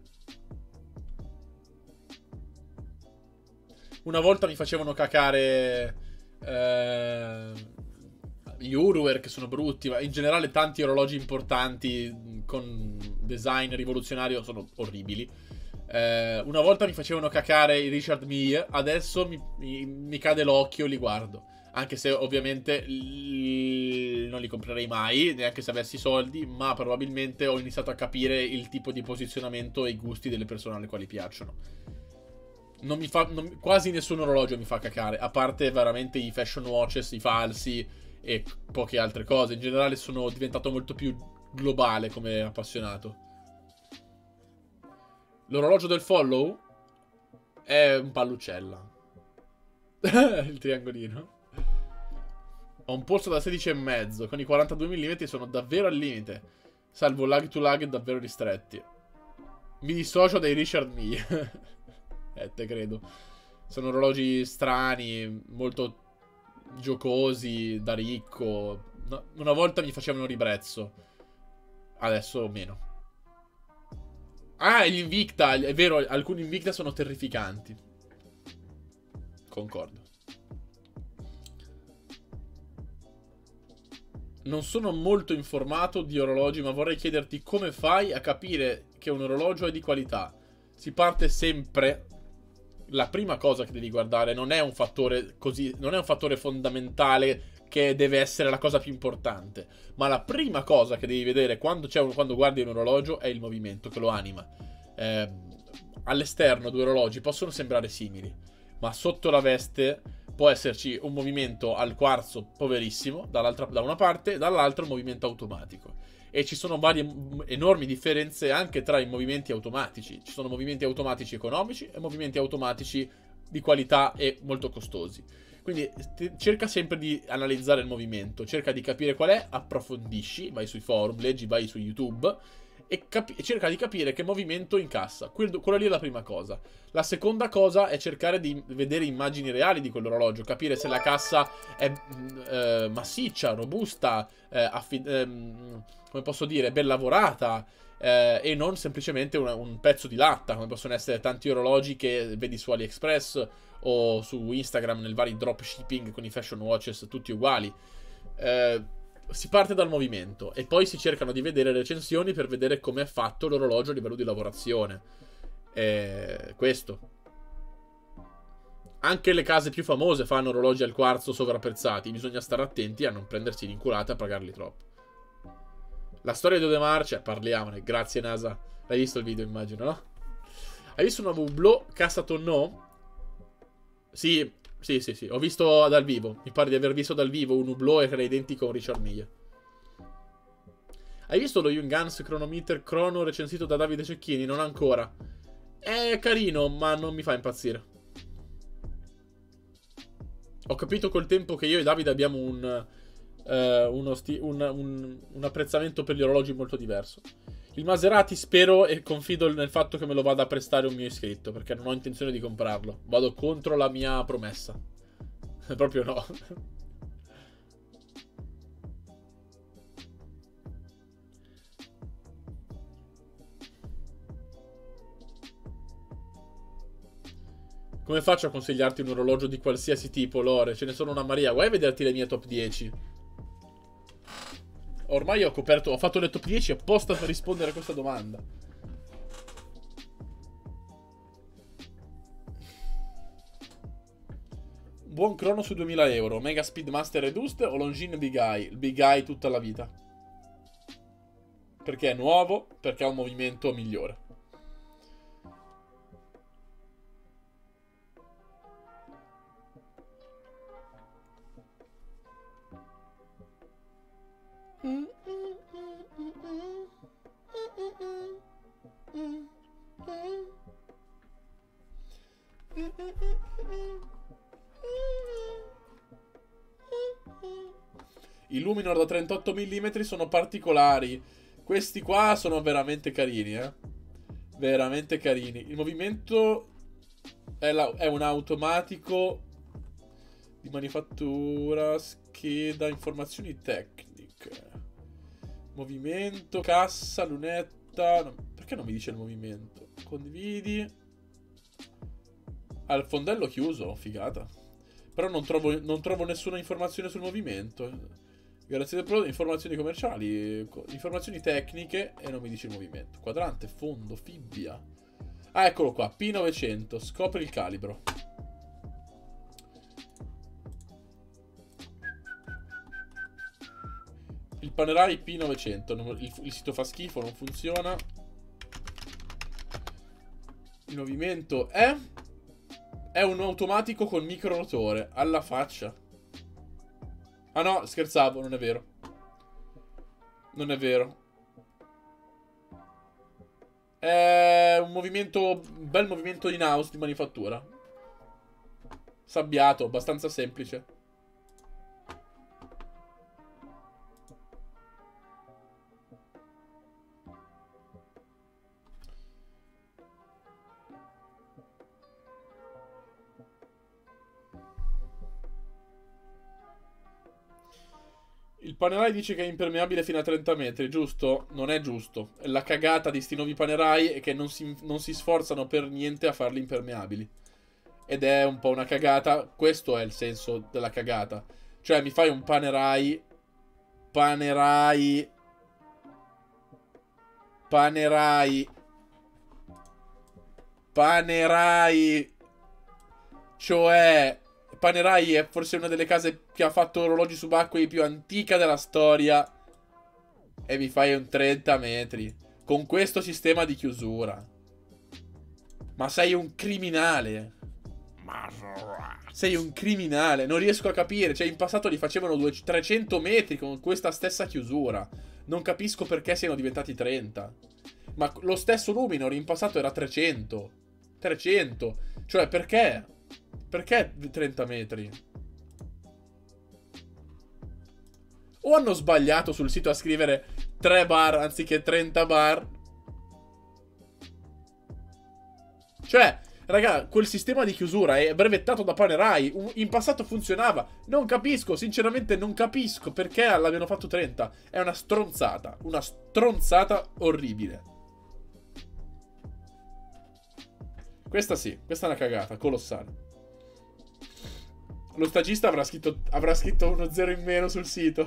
Una volta mi facevano cacare eh, gli Uruer, che sono brutti, ma in generale tanti orologi importanti con design rivoluzionario sono orribili. Eh, una volta mi facevano cacare i Richard Mille, adesso mi, mi, mi cade l'occhio e li guardo. Anche se ovviamente l- non li comprerei mai, neanche se avessi soldi, ma probabilmente ho iniziato a capire il tipo di posizionamento e i gusti delle persone alle quali piacciono. Non mi fa, non, quasi nessun orologio mi fa cacare, a parte veramente i fashion watches, i falsi e poche altre cose. In generale sono diventato molto più globale come appassionato. L'orologio del follow è un pallucella. Il triangolino. Ho un polso da sedici e mezzo. Con i quarantadue millimetri sono davvero al limite, salvo lag to lag davvero ristretti. Mi dissocio dai Richard Mille. Eh, te credo. Sono orologi strani, molto giocosi, da ricco. No, una volta mi facevano ribrezzo, adesso meno. Ah, gli Invicta, è vero, alcuni Invicta sono terrificanti. Concordo. Non sono molto informato di orologi, ma vorrei chiederti come fai a capire che un orologio è di qualità. Si parte sempre... La prima cosa che devi guardare non è un fattore così, non è un fattore fondamentale che deve essere la cosa più importante, ma la prima cosa che devi vedere quando, c'è un, quando guardi un orologio è il movimento che lo anima. Eh, all'esterno due orologi possono sembrare simili, ma sotto la veste può esserci un movimento al quarzo poverissimo dall'altra, da una parte, dall'altra un movimento automatico. E ci sono varie enormi differenze anche tra i movimenti automatici. Ci sono movimenti automatici economici e movimenti automatici di qualità e molto costosi. Quindi cerca sempre di analizzare il movimento, cerca di capire qual è, approfondisci, vai sui forum, leggi, vai su YouTube e, capi- e cerca di capire che movimento incassa. Quello, quello lì è la prima cosa. La seconda cosa è cercare di vedere immagini reali di quell'orologio, capire se la cassa è eh, massiccia, robusta, eh, affid- ehm, come posso dire, ben lavorata, eh, e non semplicemente una, un pezzo di latta, come possono essere tanti orologi che vedi su AliExpress o su Instagram nel vari dropshipping con i fashion watches tutti uguali. Eh, si parte dal movimento e poi si cercano di vedere recensioni per vedere come è fatto l'orologio a livello di lavorazione. Eh, questo. Anche le case più famose fanno orologi al quarzo sovrapprezzati, bisogna stare attenti a non prendersi l'inculata e a pagarli troppo. La storia di Audemars, cioè, parliamone. Grazie, NASA. L'hai visto il video, immagino, no? Hai visto una Hublot Cassa Tonneau? Sì, sì, sì, sì. Ho visto dal vivo. Mi pare di aver visto dal vivo un Hublot che era identico a un Richard Mille. Hai visto lo Young Guns Chronometer Chrono recensito da Davide Cecchini? Non ancora. È carino, ma non mi fa impazzire. Ho capito col tempo che io e Davide abbiamo un... Uh, uno sti- un, un, un apprezzamento per gli orologi molto diverso. Il Maserati spero e confido nel fatto che me lo vada a prestare un mio iscritto, perché non ho intenzione di comprarlo. Vado contro la mia promessa. Proprio no. Come faccio a consigliarti un orologio di qualsiasi tipo, Lore? Ce ne sono una Maria. Vuoi vederti le mie top dieci? Ormai ho coperto, ho fatto le top dieci apposta per rispondere a questa domanda. Buon crono su duemila euro. Mega Speedmaster Reduced o Longines Big Eye? Il Big Eye tutta la vita. Perché è nuovo, perché ha un movimento migliore. I Luminor da trentotto millimetri sono particolari. Questi qua sono veramente carini, eh. Veramente carini. Il movimento è, la, è un automatico di manifattura, scheda, informazioni tecniche. Movimento, cassa, lunetta. No, perché non mi dice il movimento? Condividi. Ah, il fondello chiuso, figata. Però non trovo, non trovo nessuna informazione sul movimento. Grazie del prodotto, informazioni commerciali, informazioni tecniche e non mi dice il movimento. Quadrante, fondo, fibbia. Ah, eccolo qua, P novecento, scopri il calibro. Il Panerai P novecento, il, il sito fa schifo, non funziona. Il movimento è... È un automatico con micro rotore, alla faccia. Ah no, scherzavo, non è vero. Non è vero. È un movimento, un bel movimento in house di manifattura. Sabbiato, abbastanza semplice. Il Panerai dice che è impermeabile fino a trenta metri, giusto? Non è giusto. La cagata di sti nuovi Panerai è che non si, non si sforzano per niente a farli impermeabili. Ed è un po' una cagata. Questo è il senso della cagata. Cioè, mi fai un Panerai... Panerai... Panerai... Panerai... Cioè... Panerai è forse una delle case che ha fatto orologi subacquei più antica della storia. E mi fai un trenta metri. Con questo sistema di chiusura. Ma sei un criminale. Sei un criminale. Non riesco a capire. Cioè in passato li facevano trecento metri con questa stessa chiusura. Non capisco perché siano diventati trenta. Ma lo stesso Luminor in passato era trecento. trecento. Cioè perché? Perché trenta metri? O hanno sbagliato sul sito a scrivere tre bar anziché trenta bar? Cioè, raga, quel sistema di chiusura è brevettato da Panerai. In passato funzionava. Non capisco, sinceramente non capisco perché l'abbiano fatto trenta. È una stronzata. Una stronzata orribile. Questa sì, questa è una cagata, colossale. Lo stagista avrà scritto, avrà scritto uno zero in meno sul sito.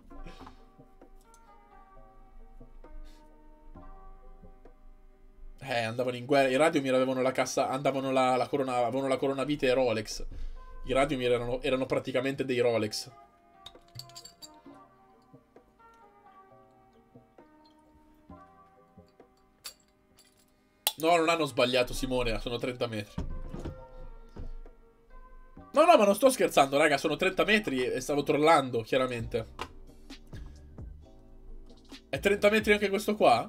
Eh, andavano in guerra. I Radiomir avevano la cassa. Andavano la, la corona. Avevano la corona vite e Rolex. I Radiomir erano, erano praticamente dei Rolex. No, non hanno sbagliato, Simone. Sono trenta metri. No, no, ma non sto scherzando, raga, sono trenta metri e stavo trollando, chiaramente. È trenta metri anche questo qua?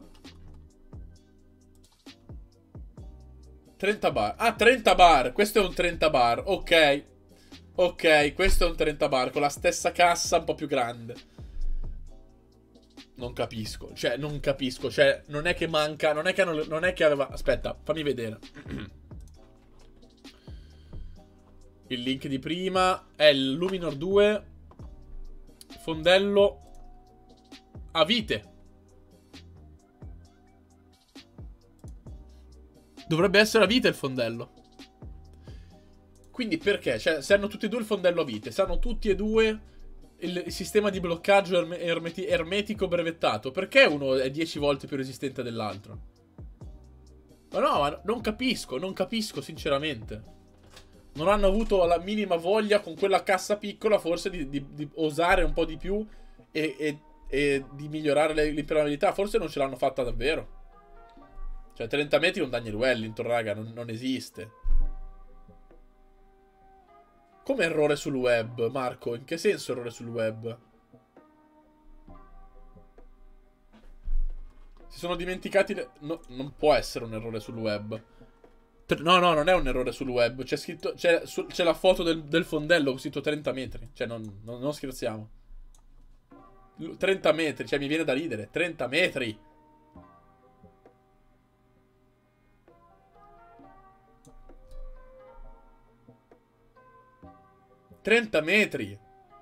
trenta bar. Ah, trenta bar, questo è un trenta bar, ok. Ok, questo è un trenta bar, con la stessa cassa un po' più grande. Non capisco, cioè, non capisco, cioè, non è che manca, non è che, hanno, non è che aveva... Aspetta, fammi vedere. Il link di prima è il Luminor due fondello a vite. Dovrebbe essere a vite il fondello. Quindi perché? Cioè, se hanno tutti e due il fondello a vite, se hanno tutti e due il, il sistema di bloccaggio erme, ermeti, ermetico brevettato, perché uno è dieci volte più resistente dell'altro? Ma no, ma non capisco, non capisco sinceramente. Non hanno avuto la minima voglia con quella cassa piccola forse di, di, di osare un po' di più e, e, e di migliorare l'impermeabilità. Forse non ce l'hanno fatta davvero. Cioè trenta metri un Daniel Wellington, raga, non, non esiste. Come errore sul web, Marco? In che senso errore sul web? Si sono dimenticati... Le... No, non può essere un errore sul web. No, no, non è un errore sul web. C'è scritto. C'è la foto del, del fondello scritto trenta metri. Cioè, non, non, non scherziamo. trenta metri, cioè mi viene da ridere. trenta metri. trenta metri.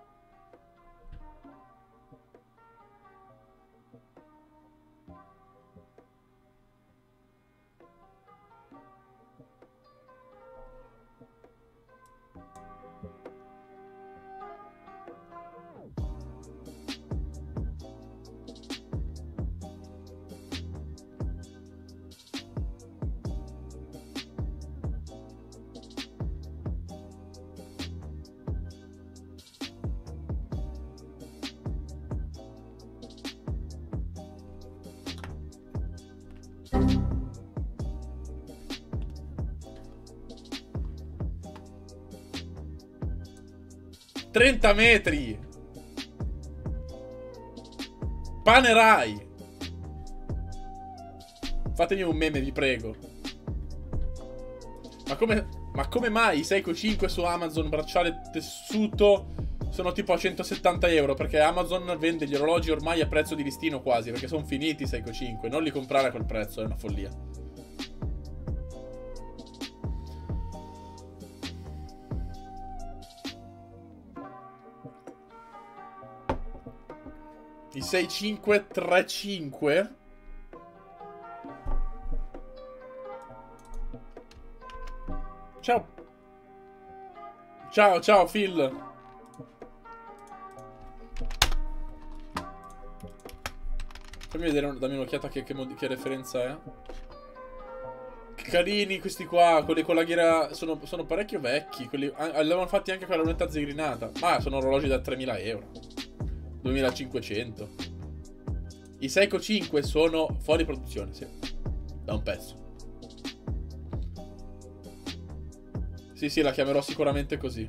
trenta metri. Panerai. Fatemi un meme, vi prego. Ma come, ma come mai i Seiko cinque su Amazon bracciale tessuto sono tipo a centosettanta euro? Perché Amazon vende gli orologi ormai a prezzo di listino quasi, perché sono finiti i Seiko cinque. Non li comprare a quel prezzo, è una follia. I sei cinque tre cinque? Ciao. Ciao, ciao Phil. Fammi vedere, dammi un'occhiata che, che, che referenza è. Carini questi qua, quelli con la ghiera sono, sono parecchio vecchi. Quelli l'avevano fatti anche con la lunetta zigrinata. Ma sono orologi da tremila euro, duemilacinquecento. I Seiko cinque sono fuori produzione, sì, da un pezzo. Sì, sì, la chiamerò sicuramente così.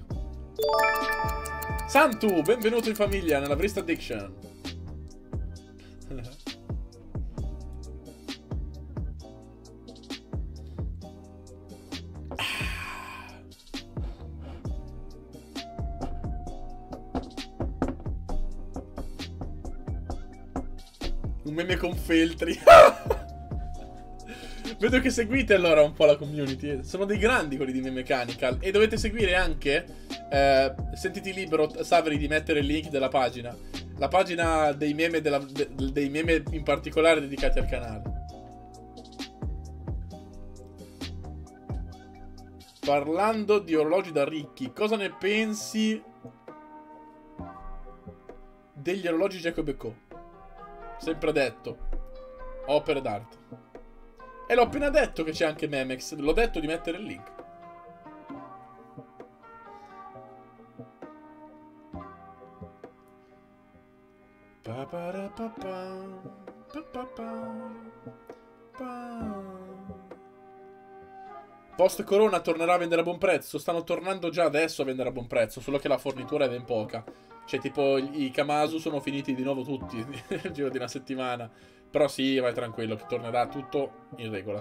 Santu, benvenuto in famiglia nella Wrist Addiction. Un meme con Feltri. Vedo che seguite allora un po' la community. Sono dei grandi quelli di Meme Mechanical. E dovete seguire anche eh, sentiti libero, Saveri, di mettere il link della pagina. La pagina dei meme, della, de, dei meme in particolare dedicati al canale. Parlando di orologi da ricchi, cosa ne pensi degli orologi Jacob and Co? Sempre detto, opere d'arte. E l'ho appena detto che c'è anche Memex. L'ho detto di mettere il link. Post corona tornerà a vendere a buon prezzo. Stanno tornando già adesso a vendere a buon prezzo, solo che la fornitura è ben poca. Cioè tipo i Kamasu sono finiti di nuovo tutti nel giro di una settimana. Però sì, vai tranquillo, che tornerà tutto in regola.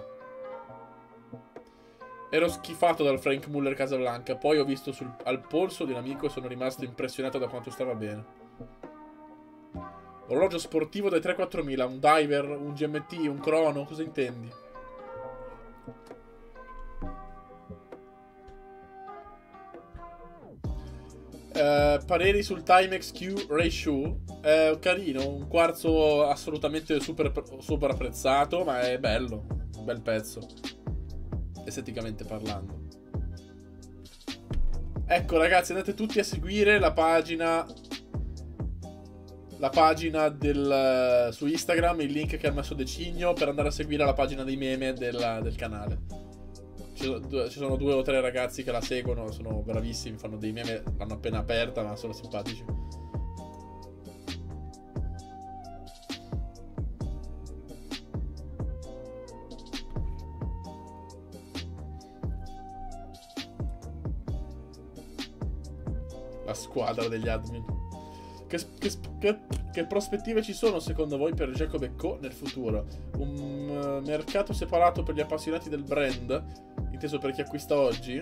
Ero schifato dal Frank Muller Casablanca. Poi ho visto sul, al polso di un amico e sono rimasto impressionato da quanto stava bene. Orologio sportivo dai tre quattromila. Un diver, un G M T, un crono. Cosa intendi? Uh, pareri sul Timex Q Ratio. È carino, un quarzo assolutamente super, super apprezzato, ma è bello, un bel pezzo, esteticamente parlando. Ecco ragazzi, andate tutti a seguire la pagina la pagina del, su Instagram, il link che ha messo Decigno, per andare a seguire la pagina dei meme del, del canale. Ci sono due o tre ragazzi che la seguono, sono bravissimi, fanno dei meme, l'hanno appena aperta, ma sono simpatici. La squadra degli admin. Che, che, che, che prospettive ci sono secondo voi per Jacob and Co nel futuro? Un uh, mercato separato per gli appassionati del brand, inteso per chi acquista oggi?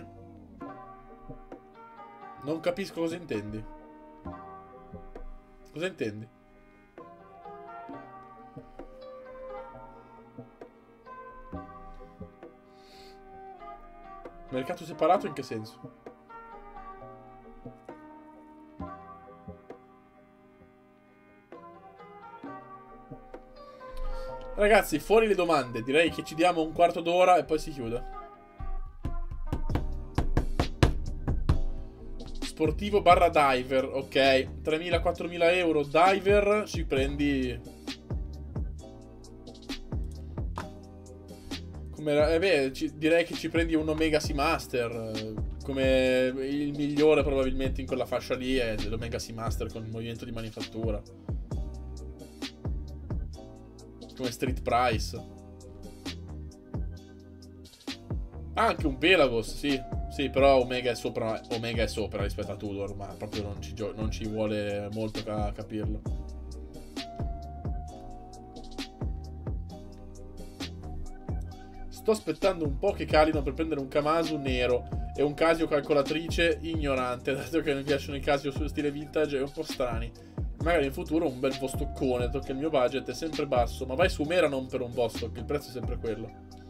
Non capisco cosa intendi. Cosa intendi? Mercato separato in che senso? Ragazzi, fuori le domande. Direi che ci diamo un quarto d'ora e poi si chiude. Sportivo barra diver. Ok, tremila quattromila euro diver. Ci prendi... Come, eh beh, ci, direi che ci prendi un Omega Seamaster. Come il migliore probabilmente in quella fascia lì è l'Omega Seamaster con il movimento di manifattura. Come street price. Anche un Pelagos, sì. Sì, però Omega è sopra, Omega è sopra rispetto a Tudor, ma proprio non ci, non ci vuole molto a capirlo. Sto aspettando un po' che calino per prendere un Kamasu nero e un Casio calcolatrice ignorante, dato che mi piacciono i Casio su stile vintage e un po' strani. Magari in futuro un bel Vostoccone, dato che il mio budget è sempre basso. Ma vai su Mera non per un Vostok, il prezzo è sempre quello.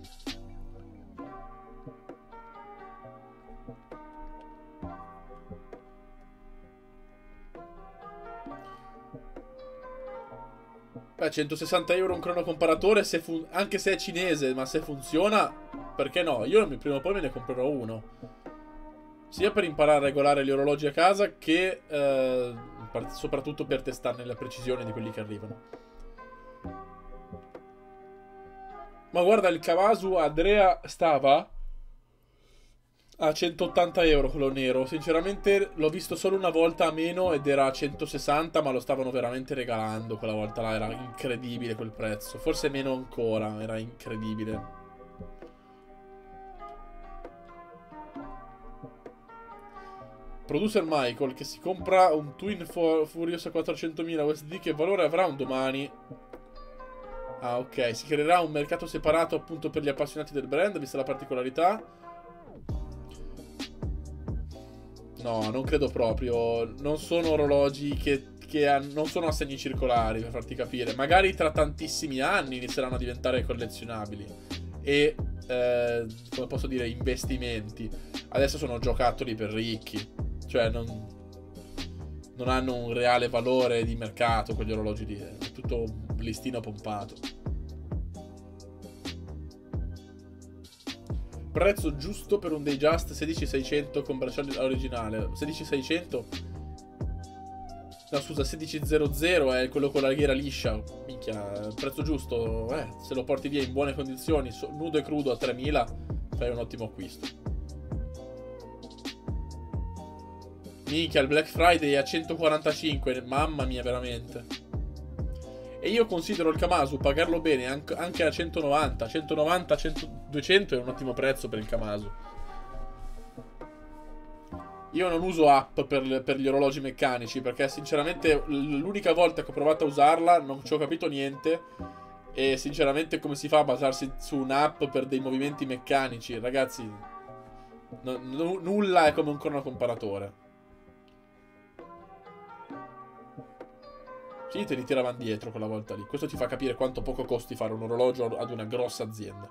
Beh, centosessanta euro un cronocomparatore, se anche se è cinese, ma se funziona, perché no? Io prima o poi me ne comprerò uno. Sia per imparare a regolare gli orologi a casa che eh, soprattutto per testarne la precisione di quelli che arrivano. Ma guarda, il Kamasu Andrea stava a centottanta euro quello nero. Sinceramente l'ho visto solo una volta a meno ed era a centosessanta, ma lo stavano veramente regalando quella volta là. Era incredibile quel prezzo. Forse meno ancora, era incredibile. Producer Michael che si compra un Twin Furious a quattrocentomila U S D, che valore avrà un domani? Ah, ok, si creerà un mercato separato appunto per gli appassionati del brand, vista la particolarità. No, non credo proprio. Non sono orologi che, che han, non sono assegni circolari, per farti capire. Magari tra tantissimi anni inizieranno a diventare collezionabili e, eh, come posso dire, investimenti. Adesso sono giocattoli per ricchi. Cioè non, non hanno un reale valore di mercato quegli orologi lì. È tutto un listino pompato. Prezzo giusto per un Datejust sedici seicento con bracciale originale. sedici seicento? No, scusa, sedicicento è quello con la ghiera liscia. Minchia, prezzo giusto. Eh, se lo porti via in buone condizioni, nudo e crudo a tremila, fai un ottimo acquisto. Minchia, il Black Friday è a centoquarantacinque. Mamma mia, veramente. E io considero il Kamasu, pagarlo bene, anche a centonovanta. centonovanta, cento, duecento è un ottimo prezzo per il Kamasu. Io non uso app per, per gli orologi meccanici, perché sinceramente l'unica volta che ho provato a usarla non ci ho capito niente. E sinceramente come si fa a basarsi su un'app per dei movimenti meccanici? Ragazzi, no, no, nulla è come un cronocomparatore. Sì, te li tiravano dietro quella volta lì. Questo ti fa capire quanto poco costi fare un orologio ad una grossa azienda.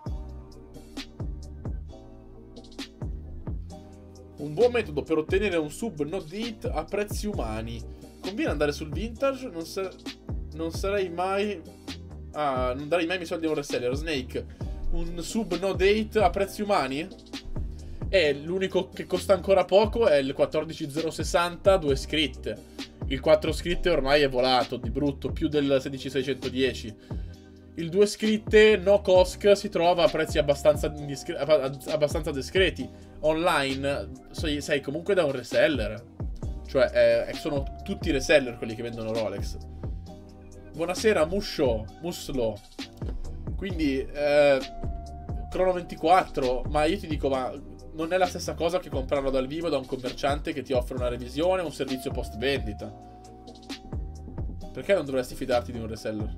Un buon metodo per ottenere un sub no date a prezzi umani. Conviene andare sul vintage? Non, sa non sarei mai... Ah, non darei mai i miei soldi a un reseller. Snake, un sub no date a prezzi umani? E l'unico che costa ancora poco è il quattordici zero sessanta, due scritte. Il quattro scritte ormai è volato di brutto, più del sedici seicentodieci. Il due scritte no cosk si trova a prezzi abbastanza, abbastanza discreti. Online sei, sei comunque da un reseller. Cioè eh, sono tutti reseller quelli che vendono Rolex. Buonasera Muscio, Muslo. Quindi eh, Crono ventiquattro. Ma io ti dico, ma non è la stessa cosa che comprarlo dal vivo da un commerciante che ti offre una revisione o un servizio post vendita. Perché non dovresti fidarti di un reseller?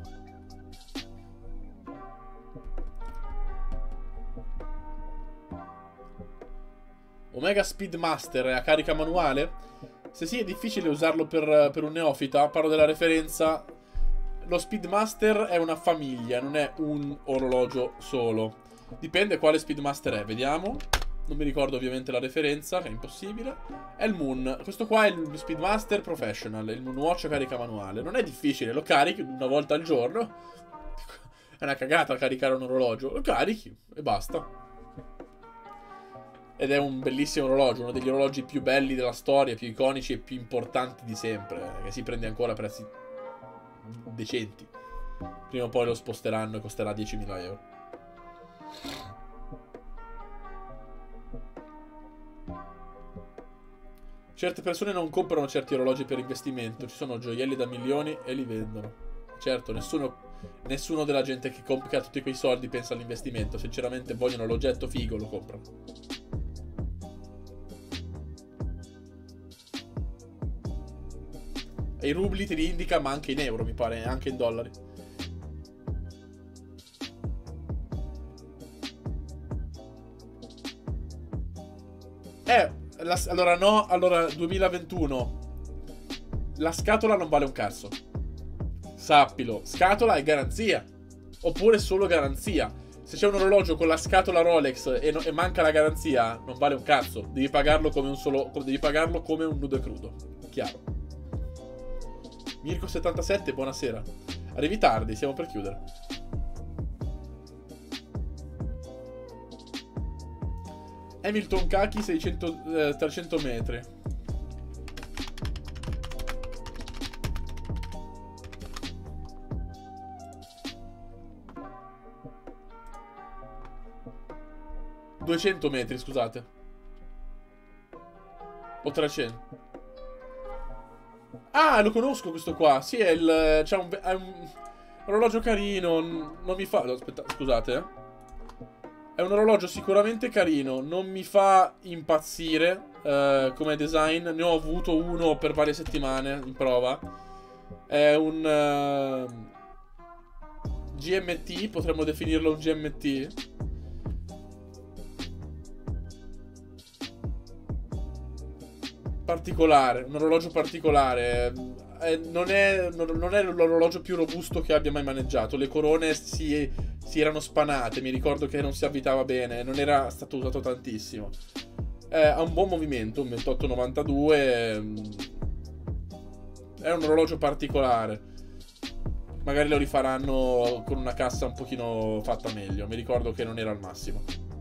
Omega Speedmaster è a carica manuale? Se sì, è difficile usarlo per, per un neofita. Parlo della referenza. Lo Speedmaster è una famiglia, non è un orologio solo. Dipende quale Speedmaster è, vediamo. Non mi ricordo ovviamente la referenza, che è impossibile. È il Moon. Questo qua è il Speedmaster Professional, il Moonwatch a carica manuale. Non è difficile, lo carichi una volta al giorno. È una cagata caricare un orologio. Lo carichi e basta. Ed è un bellissimo orologio, uno degli orologi più belli della storia, più iconici e più importanti di sempre, che si prende ancora a prezzi decenti. Prima o poi lo sposteranno e costerà diecimila euro. Certe persone non comprano certi orologi per investimento. Ci sono gioielli da milioni e li vendono. Certo, nessuno, nessuno della gente che compra tutti quei soldi pensa all'investimento. Sinceramente vogliono l'oggetto figo, lo comprano. E i rubli te li indica, ma anche in euro, mi pare, anche in dollari. Eh... La, allora no, allora duemilaventuno la scatola non vale un cazzo. Sappilo, scatola è garanzia. Oppure solo garanzia. Se c'è un orologio con la scatola Rolex e, no, e manca la garanzia, non vale un cazzo. Devi pagarlo come un solo. Devi pagarlo come un nudo e crudo. Chiaro. Mirko settantasette, buonasera. Arrivi tardi, siamo per chiudere. Hamilton Kaki seicento, eh, trecento metri. duecento metri, scusate. O trecento. Ah, lo conosco questo qua. Sì, è il... c'è un, è un orologio carino. Non mi fa... Aspetta, scusate, eh. È un orologio sicuramente carino, non mi fa impazzire uh, come design. Ne ho avuto uno per varie settimane in prova. È un uh, G M T, potremmo definirlo un G M T. Particolare, un orologio particolare. Eh, non è, non, non è l'orologio più robusto che abbia mai maneggiato. Le corone si, si erano spanate. Mi ricordo che non si avvitava bene. Non era stato usato tantissimo. Eh, ha un buon movimento, un ventotto novantadue. È un orologio particolare. Magari lo rifaranno con una cassa un pochino fatta meglio. Mi ricordo che non era al massimo.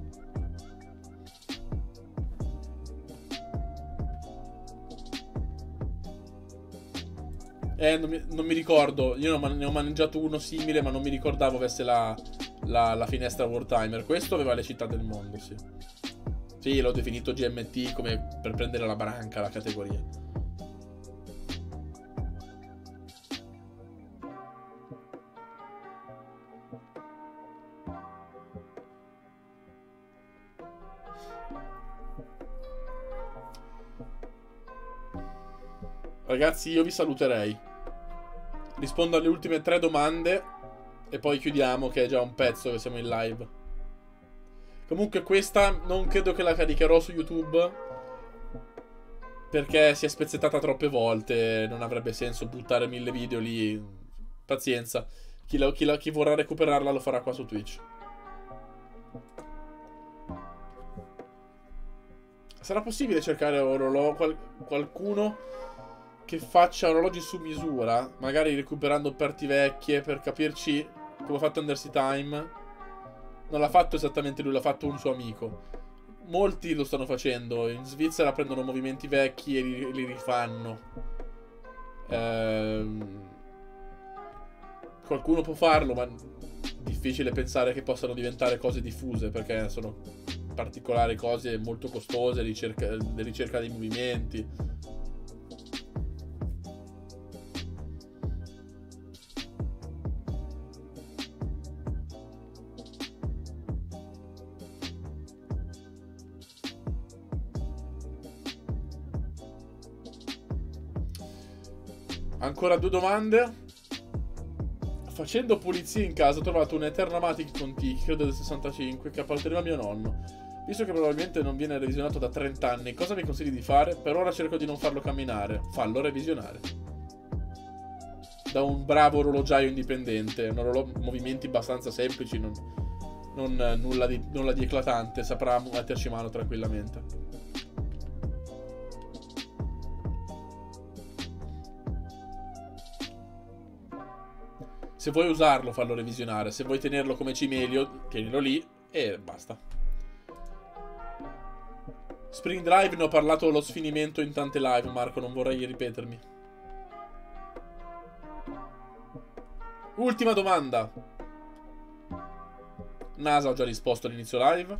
Eh, non mi, non mi ricordo. Io ne ho maneggiato uno simile, ma non mi ricordavo avesse la, la, la finestra World Timer. Questo aveva le città del mondo, sì. Sì, l'ho definito G M T come per prendere la branca, la categoria. Ragazzi, io vi saluterei. Rispondo alle ultime tre domande e poi chiudiamo, che è già un pezzo che siamo in live. Comunque questa non credo che la caricherò su YouTube, perché si è spezzettata troppe volte. Non avrebbe senso buttare mille video lì. Pazienza. Chi, la, chi, la, chi vorrà recuperarla lo farà qua su Twitch. Sarà possibile cercare orologio, qual, qualcuno che faccia orologi su misura, magari recuperando parti vecchie, per capirci come ha fatto Undersea Time. Non l'ha fatto esattamente lui, l'ha fatto un suo amico. Molti lo stanno facendo. In Svizzera prendono movimenti vecchi e li, li rifanno. Ehm... Qualcuno può farlo, ma è difficile pensare che possano diventare cose diffuse, perché sono particolari cose molto costose, ricerca, ricerca dei movimenti. Ancora due domande. Facendo pulizia in casa ho trovato un Eternamatic Conti, credo del sessantacinque, che apparteneva a mio nonno. Visto che probabilmente non viene revisionato da trenta anni, cosa mi consigli di fare? Per ora cerco di non farlo camminare. Fallo revisionare. Da un bravo orologiaio indipendente. Un orologio, movimenti abbastanza semplici. Non... Non nulla di, nulla di eclatante, saprà metterci mano tranquillamente. Se vuoi usarlo, fallo revisionare. Se vuoi tenerlo come cimelio, tienilo lì e basta. Spring Drive, ne ho parlato allo sfinimento in tante live, Marco, non vorrei ripetermi. Ultima domanda. NASA ho già risposto all'inizio live.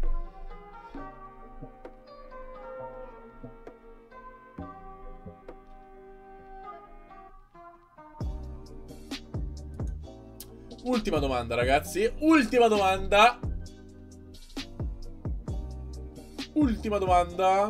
Ultima domanda, ragazzi. Ultima domanda. Ultima domanda.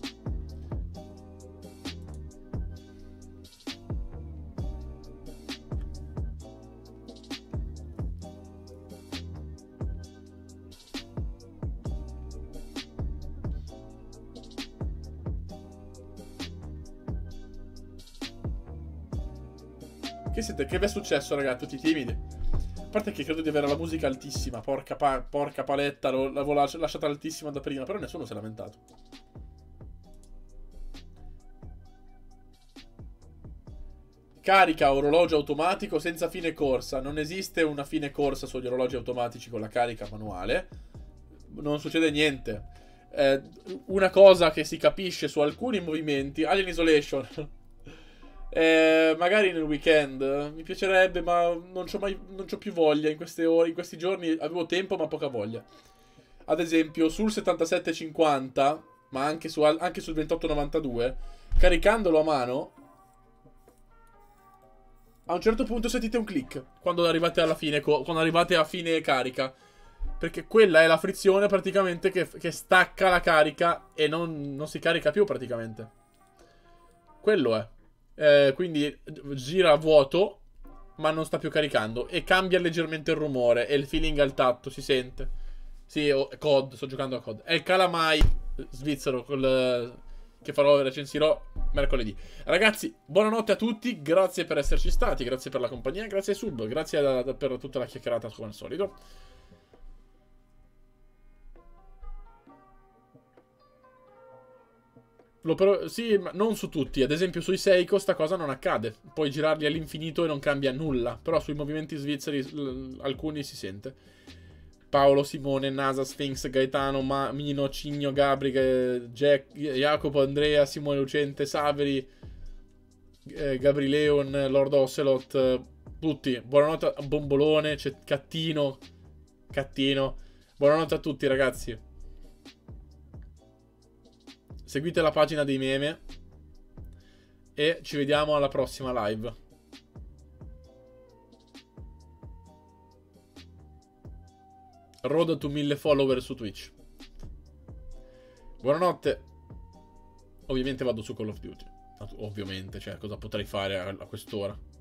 Che siete? Che vi è successo, ragazzi? Tutti timidi? A parte che credo di avere la musica altissima. Porca, pa porca paletta, l'avevo lasciata altissima da prima. Però nessuno si è lamentato. Carica orologio automatico senza fine corsa. Non esiste una fine corsa sugli orologi automatici con la carica manuale. Non succede niente. Eh, una cosa che si capisce su alcuni movimenti. Alien Isolation. Eh, magari nel weekend mi piacerebbe, ma non c'ho mai, non c'ho più voglia. In queste ore, in questi giorni avevo tempo, ma poca voglia. Ad esempio, sul settantasette cinquanta, ma anche, su, anche sul ventotto novantadue, caricandolo a mano, a un certo punto sentite un click quando arrivate alla fine, quando arrivate a fine carica. Perché quella è la frizione praticamente che, che stacca la carica e non, non si carica più praticamente. Quello è. Eh, quindi gira a vuoto, ma non sta più caricando. E cambia leggermente il rumore e il feeling al tatto, si sente. Sì, oh, C O D, sto giocando a C O D. È il Calamai svizzero col, che farò, recensirò mercoledì. Ragazzi, buonanotte a tutti. Grazie per esserci stati, grazie per la compagnia, grazie ai sub, grazie a, a, per tutta la chiacchierata come al solito. Lo però, sì, ma non su tutti. Ad esempio sui Seiko sta cosa non accade. Puoi girarli all'infinito e non cambia nulla. Però sui movimenti svizzeri alcuni si sente. Paolo, Simone, Nasa, Sphinx, Gaetano, Ma, Mino, Cigno, Gabri, Jack, Jacopo, Andrea, Simone Lucente, Saveri, eh, Gabri Leon, Lord Ocelot, eh, tutti. Buonanotte a Bombolone, c'è Cattino. Cattino. Buonanotte a tutti, ragazzi. Seguite la pagina dei meme e ci vediamo alla prossima live. Road to mille follower su Twitch. Buonanotte. Ovviamente vado su Call of Duty. Ovviamente, cioè, cosa potrei fare a, a quest'ora?